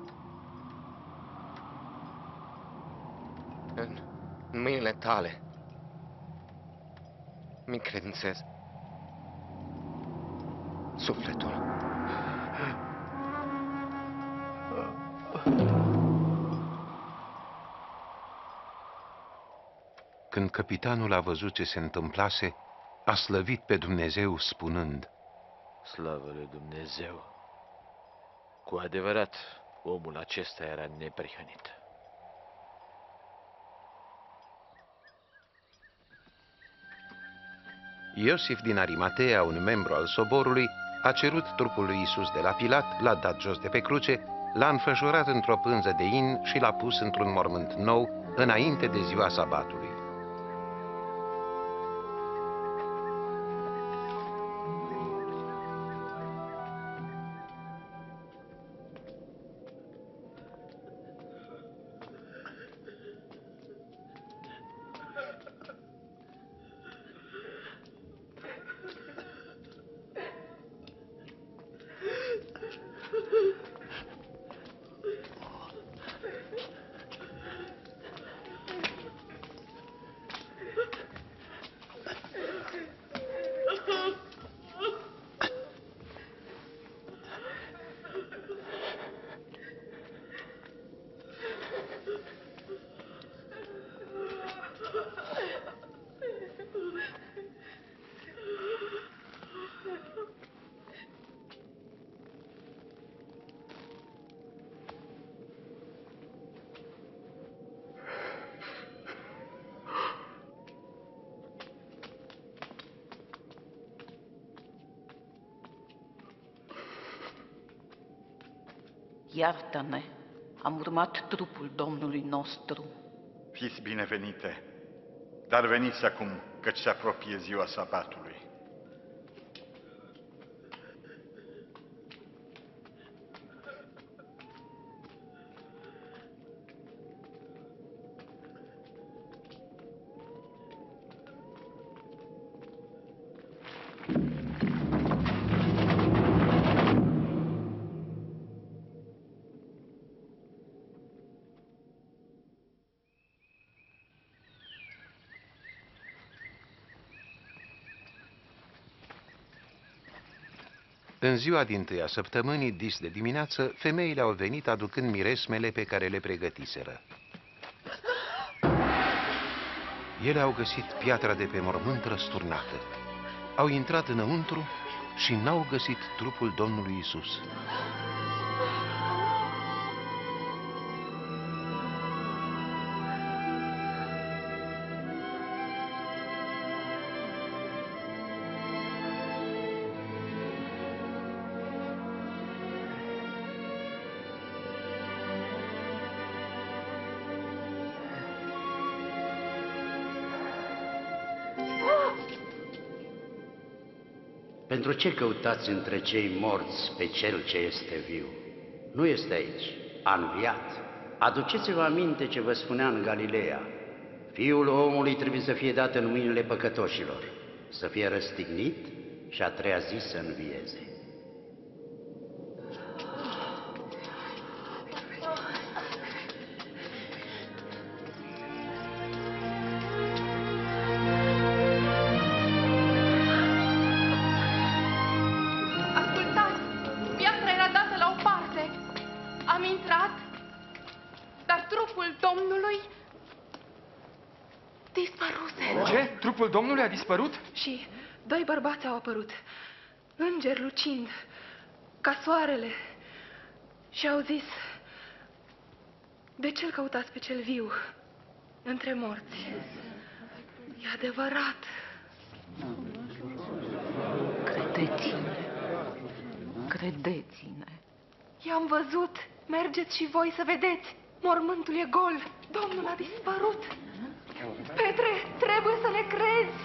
în mâinile tale mi credințez sufletul. Când căpitanul a văzut ce se întâmplase, a slăvit pe Dumnezeu spunând: Slavă lui Dumnezeu! Cu adevărat, omul acesta era neprihănit. Iosif din Arimatea, un membru al soborului, a cerut trupul lui Isus de la Pilat, l-a dat jos de pe cruce, l-a înfășurat într-o pânză de in și l-a pus într-un mormânt nou, înainte de ziua sabatului. Iartă-ne, am urmat trupul Domnului nostru. Fiți binevenite, dar veniți acum, căci se apropie ziua sabatului. În ziua dintâia săptămânii, dis de dimineață, femeile au venit aducând miresmele pe care le pregătiseră. Ele au găsit piatra de pe mormânt răsturnată. Au intrat înăuntru și n-au găsit trupul Domnului Isus. Pentru ce căutați între cei morți pe Cel ce este viu? Nu este aici, a înviat. Aduceți-vă aminte ce vă spunea în Galileea. Fiul omului trebuie să fie dat în mâinile păcătoșilor, să fie răstignit și a treia zi să învieze. Trupul Domnului a dispărut? Și doi bărbați au apărut, îngeri lucind, ca soarele, și au zis: de ce-l căutați pe cel viu între morți? E adevărat. Credeți-ne, credeți-ne. I-am văzut, mergeți și voi să vedeți. Mormântul e gol, Domnul a dispărut. Petre, trebuie să ne crezi!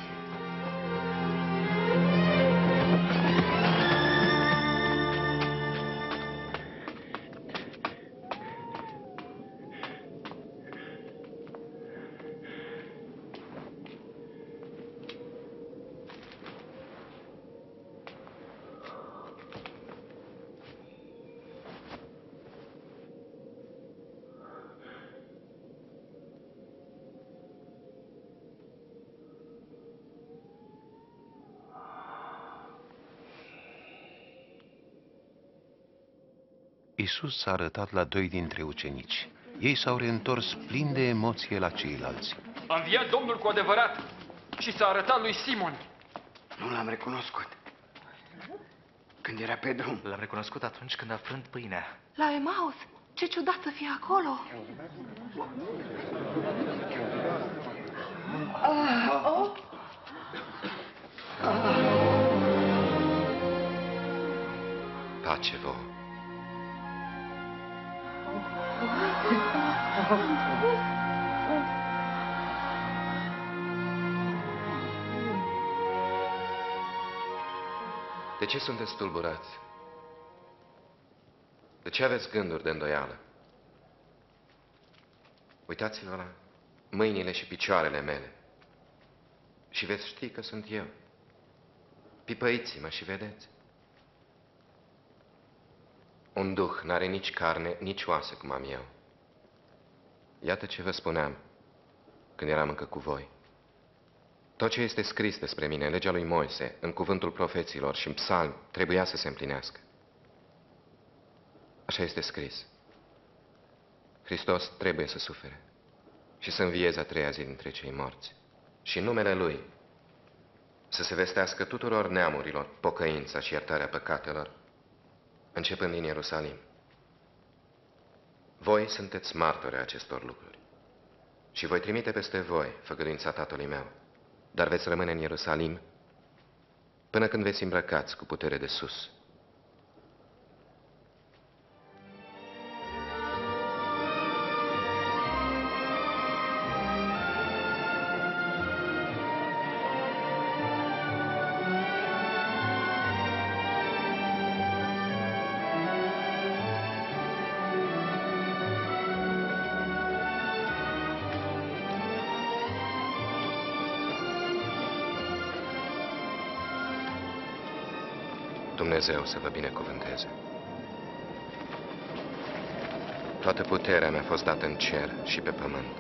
Iisus s-a arătat la 2 dintre ucenici. Ei s-au reîntors plini de emoție la ceilalți. A înviat Domnul cu adevărat și s-a arătat lui Simon. Nu l-am recunoscut. Când era pe drum. L-am recunoscut atunci când a frânt pâinea. La Emaus, ce ciudat să fie acolo. Pace vouă. De ce sunteți tulburați? De ce aveți gânduri de îndoială? Uitați-vă la mâinile și picioarele mele și veți ști că sunt eu. Pipăiți-mă și vedeți. Un duh n-are nici carne, nici oase cum am eu. Iată ce vă spuneam când eram încă cu voi. Tot ce este scris despre mine în legea lui Moise, în cuvântul profeților și în psalmi, trebuia să se împlinească. Așa este scris. Hristos trebuie să sufere și să învieze a 3-a zi dintre cei morți. Și în numele Lui să se vestească tuturor neamurilor pocăința și iertarea păcatelor, începând din Ierusalim. Voi sunteți martori ai acestor lucruri și voi trimite peste voi făgăduința Tatălui meu, dar veți rămâne în Ierusalim până când veți îmbrăcați cu putere de sus. Dumnezeu să vă binecuvânteze. Toată puterea mi-a fost dată în cer și pe pământ.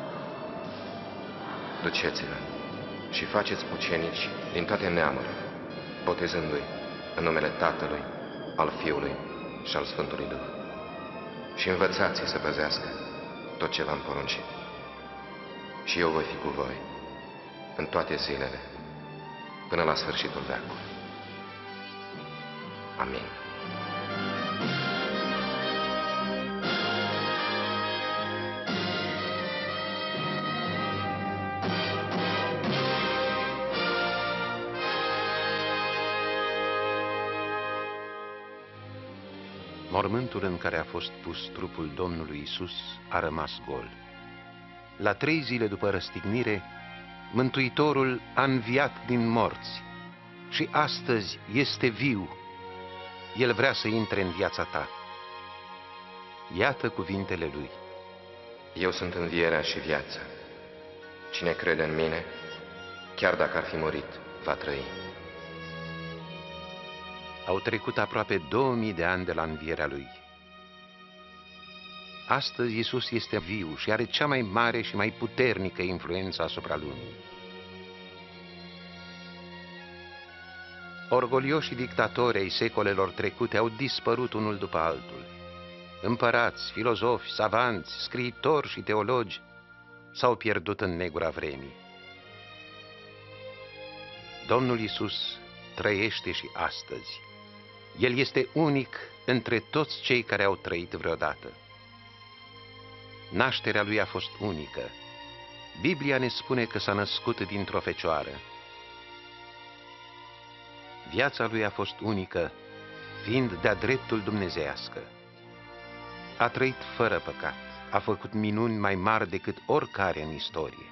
Duceți-vă și faceți ucenici din toate neamurile, botezându-i în numele Tatălui, al Fiului și al Sfântului Duh. Și învățați-i să păzească tot ce v-am poruncit. Și eu voi fi cu voi în toate zilele, până la sfârșitul veacului. Amin. Mormântul în care a fost pus trupul Domnului Isus a rămas gol. La 3 zile după răstignire, Mântuitorul a înviat din morți și astăzi este viu. El vrea să intre în viața ta. Iată cuvintele Lui. Eu sunt învierea și viața. Cine crede în mine, chiar dacă ar fi murit, va trăi. Au trecut aproape 2000 de ani de la învierea Lui. Astăzi Iisus este viu și are cea mai mare și mai puternică influență asupra lumii. Orgolioșii dictatori ai secolelor trecute au dispărut unul după altul. Împărați, filozofi, savanți, scriitori și teologi s-au pierdut în negura vremii. Domnul Iisus trăiește și astăzi. El este unic între toți cei care au trăit vreodată. Nașterea Lui a fost unică. Biblia ne spune că s-a născut dintr-o fecioară. Viața Lui a fost unică, fiind de-a dreptul dumnezeiască. A trăit fără păcat, a făcut minuni mai mari decât oricare în istorie.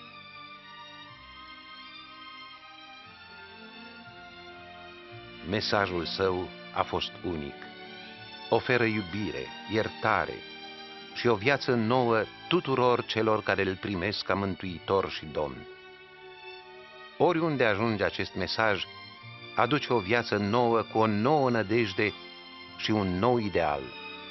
Mesajul Său a fost unic. Oferă iubire, iertare și o viață nouă tuturor celor care îl primesc ca mântuitor și Domn. Oriunde ajunge acest mesaj, aduce o viață nouă cu o nouă nădejde și un nou ideal.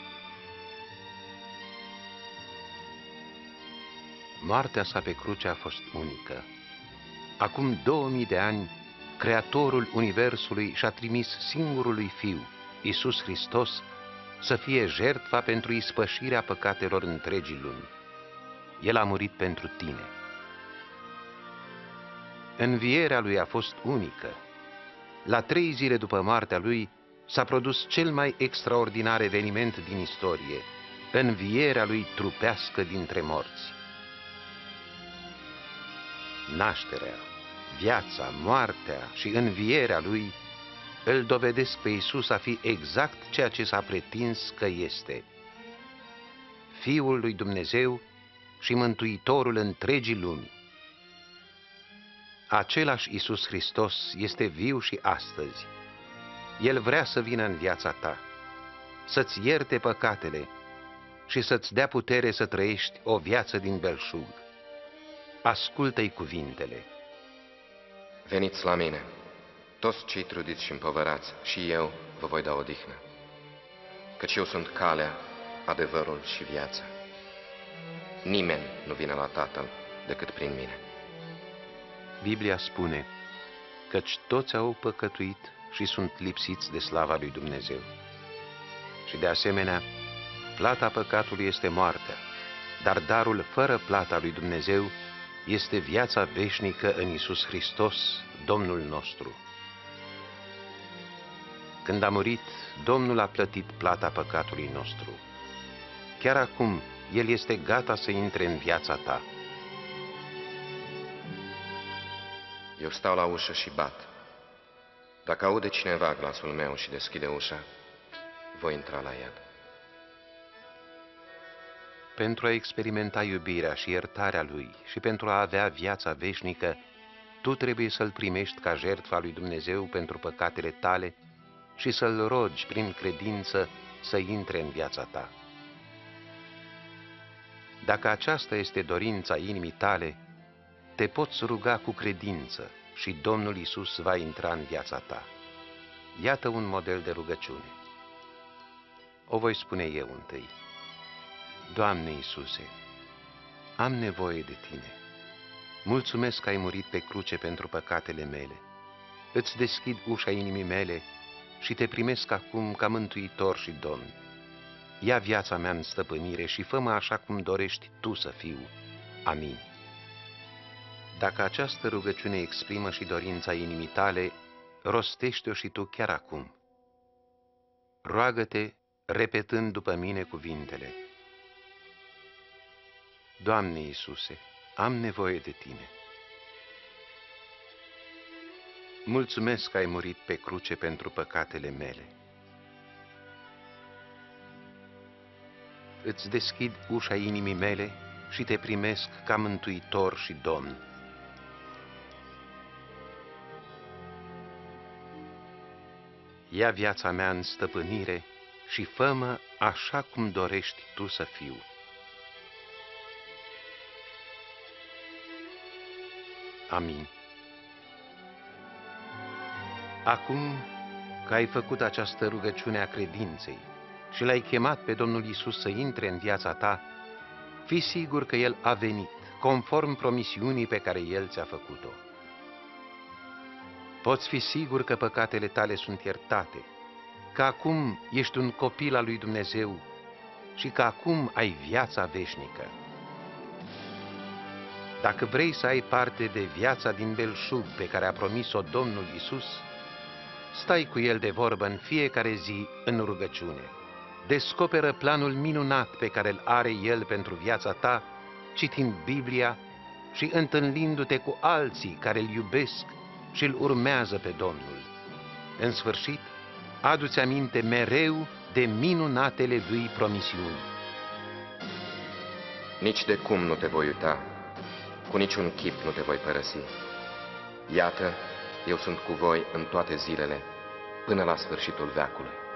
Moartea sa pe cruce a fost unică. Acum 2000 de ani, Creatorul Universului și-a trimis singurului Fiu, Iisus Hristos, să fie jertfa pentru ispășirea păcatelor întregii lumi. El a murit pentru tine. Învierea lui a fost unică. La 3 zile după moartea lui s-a produs cel mai extraordinar eveniment din istorie, învierea lui trupească dintre morți. Nașterea, viața, moartea și învierea lui îl dovedesc pe Iisus a fi exact ceea ce s-a pretins că este: Fiul lui Dumnezeu și Mântuitorul întregii lumi. Același Iisus Hristos este viu și astăzi. El vrea să vină în viața ta, să-ți ierte păcatele și să-ți dea putere să trăiești o viață din belșug. Ascultă-i cuvintele. Veniți la mine, toți cei trudiți și împovărați, și eu vă voi da odihnă. Căci eu sunt calea, adevărul și viața. Nimeni nu vine la Tatăl decât prin mine. Biblia spune: căci toți au păcătuit și sunt lipsiți de slava lui Dumnezeu. Și de asemenea, plata păcatului este moartea, dar darul fără plata lui Dumnezeu este viața veșnică în Iisus Hristos, Domnul nostru. Când a murit, Domnul a plătit plata păcatului nostru. Chiar acum, El este gata să intre în viața ta. Eu stau la ușă și bat. Dacă aude cineva glasul meu și deschide ușa, voi intra la el. Pentru a experimenta iubirea și iertarea Lui și pentru a avea viața veșnică, tu trebuie să-L primești ca jertfa lui Dumnezeu pentru păcatele tale și să-L rogi prin credință să intre în viața ta. Dacă aceasta este dorința inimii tale, te poți ruga cu credință și Domnul Iisus va intra în viața ta. Iată un model de rugăciune. O voi spune eu întâi. Doamne Iisuse, am nevoie de Tine. Mulțumesc că ai murit pe cruce pentru păcatele mele. Îți deschid ușa inimii mele și te primesc acum ca mântuitor și Domn. Ia viața mea în stăpânire și fă-mă așa cum dorești Tu să fiu. Amin. Dacă această rugăciune exprimă și dorința inimii tale, rostește-o și tu chiar acum. Roagă-te, repetând după mine cuvintele: Doamne Iisuse, am nevoie de Tine. Mulțumesc că ai murit pe cruce pentru păcatele mele. Îți deschid ușa inimii mele și te primesc ca mântuitor și Domn. Ia viața mea în stăpânire și fă-mă așa cum dorești Tu să fiu. Amin. Acum că ai făcut această rugăciune a credinței și L-ai chemat pe Domnul Iisus să intre în viața ta, fii sigur că El a venit, conform promisiunii pe care El ți-a făcut-o. Poți fi sigur că păcatele tale sunt iertate, că acum ești un copil al lui Dumnezeu și că acum ai viața veșnică. Dacă vrei să ai parte de viața din belșug pe care a promis-o Domnul Iisus, stai cu El de vorbă în fiecare zi în rugăciune. Descoperă planul minunat pe care îl are El pentru viața ta, citind Biblia și întâlnindu-te cu alții care îl iubesc și îl urmează pe Domnul. În sfârșit, adu-ți aminte mereu de minunatele Lui promisiuni. Nici de cum nu te voi uita, cu niciun chip nu te voi părăsi. Iată, eu sunt cu voi în toate zilele, până la sfârșitul veacului.